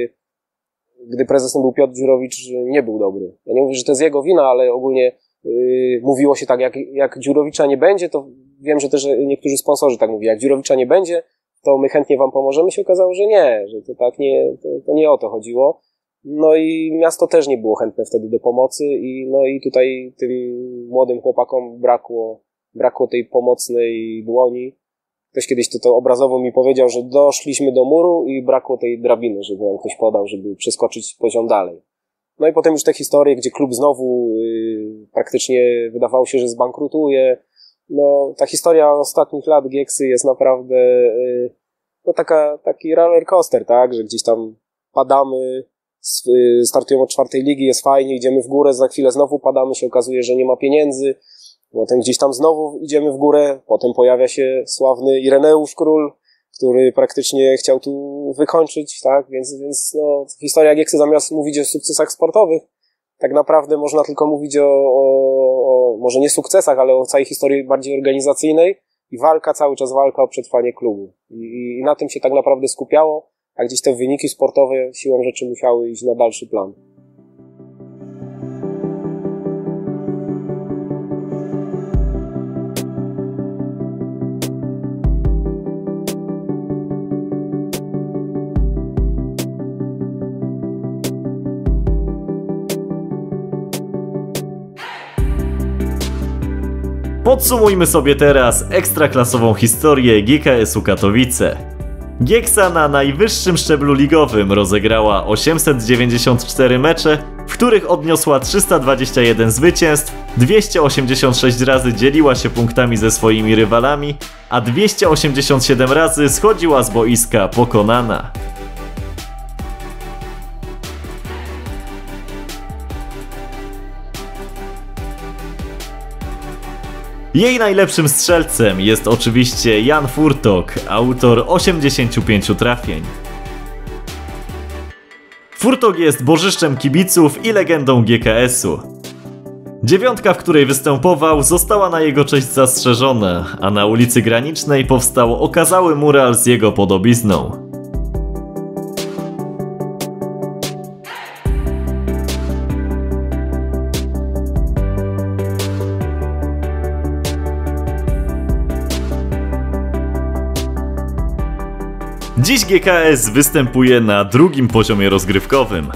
gdy prezesem był Piotr Dziurowicz, nie był dobry. Ja nie mówię, że to jest jego wina, ale ogólnie mówiło się tak, jak, jak Dziurowicza nie będzie, to wiem, że też niektórzy sponsorzy tak mówią, jak Dziurowicza nie będzie, to my chętnie wam pomożemy. Się okazało, że nie, że to tak nie, to, to nie o to chodziło. No i miasto też nie było chętne wtedy do pomocy i no i tutaj tym młodym chłopakom brakło, brakło tej pomocnej dłoni. Ktoś kiedyś to, to obrazowo mi powiedział, że doszliśmy do muru i brakło tej drabiny, żeby nam ktoś podał, żeby przeskoczyć poziom dalej. No i potem już te historie, gdzie klub znowu yy, praktycznie wydawało się, że zbankrutuje. No ta historia ostatnich lat Gieksy jest naprawdę yy, no taka, taki roller coaster, tak, że gdzieś tam padamy, startujemy od czwartej ligi, jest fajnie, idziemy w górę, za chwilę znowu padamy, się okazuje, że nie ma pieniędzy, potem gdzieś tam znowu idziemy w górę, potem pojawia się sławny Ireneusz Król, który praktycznie chciał tu wykończyć, tak, więc, więc no, historia Gieksy zamiast mówić o sukcesach sportowych, tak naprawdę można tylko mówić o, o, o może nie sukcesach, ale o całej historii bardziej organizacyjnej i walka, cały czas walka o przetrwanie klubu. I, i na tym się tak naprawdę skupiało, a gdzieś te wyniki sportowe siłą rzeczy musiały iść na dalszy plan. Podsumujmy sobie teraz ekstraklasową historię G K S-u Katowice. Gieksa na najwyższym szczeblu ligowym rozegrała osiemset dziewięćdziesiąt cztery mecze, w których odniosła trzysta dwadzieścia jeden zwycięstw, dwieście osiemdziesiąt sześć razy dzieliła się punktami ze swoimi rywalami, a dwieście osiemdziesiąt siedem razy schodziła z boiska pokonana. Jej najlepszym strzelcem jest oczywiście Jan Furtok, autor osiemdziesięciu pięciu trafień. Furtok jest bożyszczem kibiców i legendą G K S-u. Dziewiątka, w której występował, została na jego cześć zastrzeżona, a na ulicy Granicznej powstał okazały mural z jego podobizną. Dziś G K S występuje na drugim poziomie rozgrywkowym.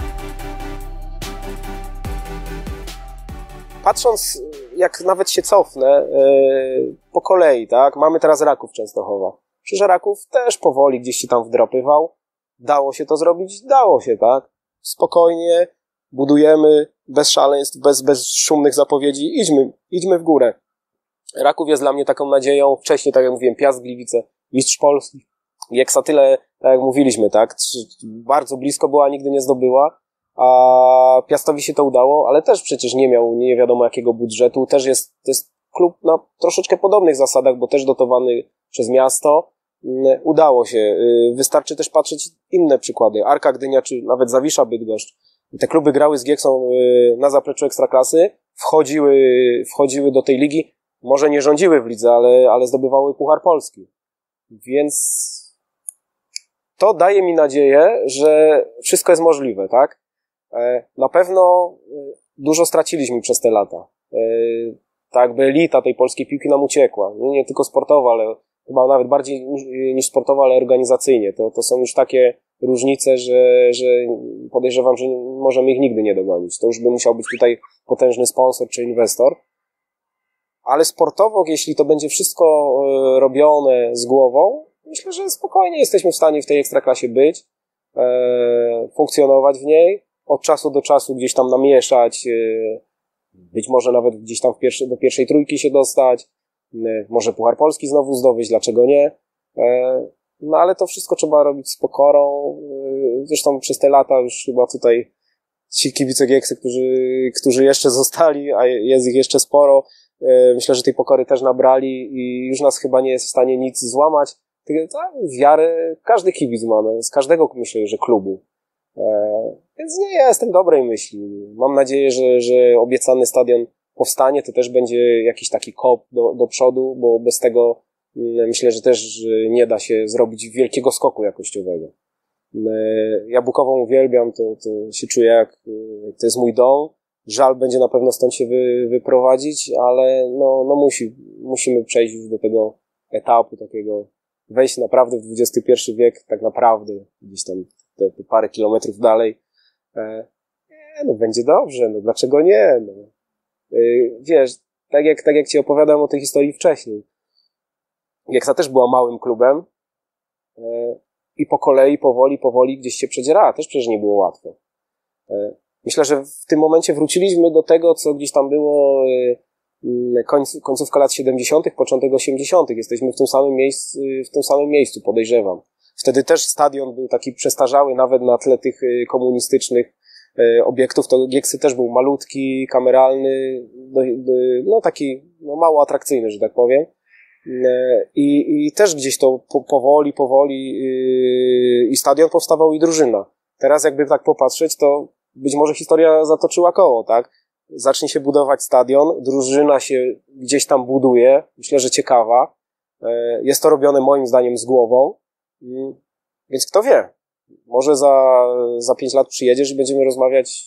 Patrząc, jak nawet się cofnę, yy, po kolei, tak, mamy teraz Raków Częstochowa. Przecież Raków też powoli gdzieś się tam wdropywał. Dało się to zrobić? Dało się, tak. Spokojnie, budujemy, bez szaleństw, bez, bez szumnych zapowiedzi, idźmy, idźmy w górę. Raków jest dla mnie taką nadzieją, wcześniej, tak jak mówiłem, Piast Gliwice, mistrz Polski. Gieksa tyle, tak jak mówiliśmy, tak, bardzo blisko była, nigdy nie zdobyła, a Piastowi się to udało, ale też przecież nie miał nie wiadomo jakiego budżetu, też jest, to jest klub na troszeczkę podobnych zasadach, bo też dotowany przez miasto, udało się, wystarczy też patrzeć inne przykłady, Arka Gdynia, czy nawet Zawisza Bydgoszcz, te kluby grały z Gieksą na zapleczu Ekstraklasy, wchodziły, wchodziły do tej ligi, może nie rządziły w lidze, ale, ale zdobywały Puchar Polski, więc to daje mi nadzieję, że wszystko jest możliwe, tak? Na pewno dużo straciliśmy przez te lata. Tak jakby elita tej polskiej piłki nam uciekła. Nie tylko sportowa, ale chyba nawet bardziej niż sportowa, ale organizacyjnie. To, to są już takie różnice, że, że podejrzewam, że możemy ich nigdy nie dogonić. To już by musiał być tutaj potężny sponsor czy inwestor. Ale sportowo, jeśli to będzie wszystko robione z głową, myślę, że spokojnie jesteśmy w stanie w tej Ekstraklasie być, e, funkcjonować w niej, od czasu do czasu gdzieś tam namieszać, e, być może nawet gdzieś tam w pierwszy, do pierwszej trójki się dostać, e, może Puchar Polski znowu zdobyć, dlaczego nie? E, no ale to wszystko trzeba robić z pokorą, e, zresztą przez te lata już chyba tutaj ci kibice Gieksy, którzy, którzy jeszcze zostali, a jest ich jeszcze sporo, e, myślę, że tej pokory też nabrali i już nas chyba nie jest w stanie nic złamać. Tak, wiarę każdy kibic ma, z każdego myślę, że klubu. E, więc nie, ja jestem dobrej myśli. Mam nadzieję, że, że obiecany stadion powstanie, to też będzie jakiś taki kop do, do przodu, bo bez tego myślę, że też nie da się zrobić wielkiego skoku jakościowego. E, ja Bukową uwielbiam, to, to się czuję jak, to jest mój dom. Żal będzie na pewno stąd się wy, wyprowadzić, ale no, no musi, musimy przejść już do tego etapu takiego, wejść naprawdę w dwudziesty pierwszy wiek, tak naprawdę, gdzieś tam te, te parę kilometrów dalej. E, no będzie dobrze, no dlaczego nie? No. E, wiesz, tak jak, tak jak ci opowiadałem o tej historii wcześniej. Gieksa też była małym klubem e, i po kolei, powoli, powoli gdzieś się przedzierała. Też przecież nie było łatwo. E, myślę, że w tym momencie wróciliśmy do tego, co gdzieś tam było e, Końc, końcówka lat siedemdziesiątych, początek osiemdziesiątych. Jesteśmy w tym samym miejscu, w tym samym miejscu, podejrzewam. Wtedy też stadion był taki przestarzały, nawet na tle tych komunistycznych obiektów. To Gieksy też był malutki, kameralny, no taki no mało atrakcyjny, że tak powiem. I, i też gdzieś to po, powoli, powoli i stadion powstawał i drużyna. Teraz jakby tak popatrzeć, to być może historia zatoczyła koło, tak? Zacznie się budować stadion, drużyna się gdzieś tam buduje, myślę, że ciekawa. Jest to robione moim zdaniem z głową, więc kto wie, może za, za pięć lat przyjedziesz i będziemy rozmawiać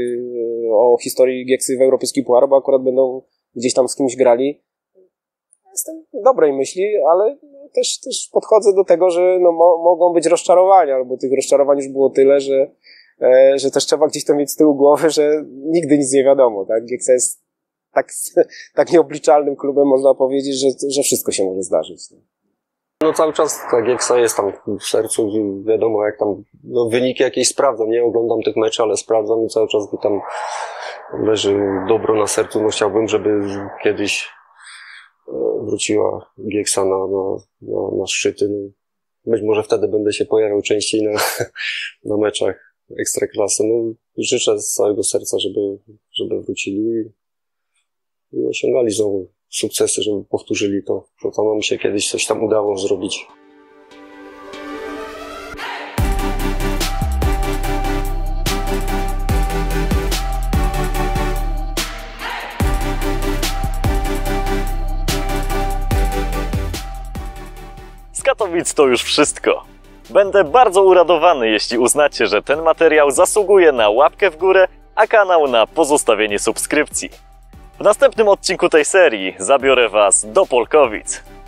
o historii Gieksy w Europejski Puchar, bo akurat będą gdzieś tam z kimś grali. Jestem dobrej myśli, ale też, też podchodzę do tego, że no, mo, mogą być rozczarowania, albo tych rozczarowań już było tyle, że że też trzeba gdzieś to mieć z tyłu głowy, że nigdy nic nie wiadomo, tak? Gieksa jest tak, tak nieobliczalnym klubem, można powiedzieć, że, że wszystko się może zdarzyć. No cały czas ta Gieksa jest tam w sercu, wiadomo jak tam, no wyniki jakieś sprawdzam, nie oglądam tych meczy, ale sprawdzam i cały czas mi tam leży dobro na sercu, no chciałbym, żeby kiedyś wróciła Gieksa na, na, na, na szczyty. No, być może wtedy będę się pojawiał częściej na, na meczach Ekstraklasy. No, życzę z całego serca, żeby, żeby wrócili i osiągali znowu sukcesy, żeby powtórzyli to, co tam nam się kiedyś coś tam udało zrobić. Z Katowic to już wszystko. Będę bardzo uradowany, jeśli uznacie, że ten materiał zasługuje na łapkę w górę, a kanał na pozostawienie subskrypcji. W następnym odcinku tej serii zabiorę Was do Polkowic.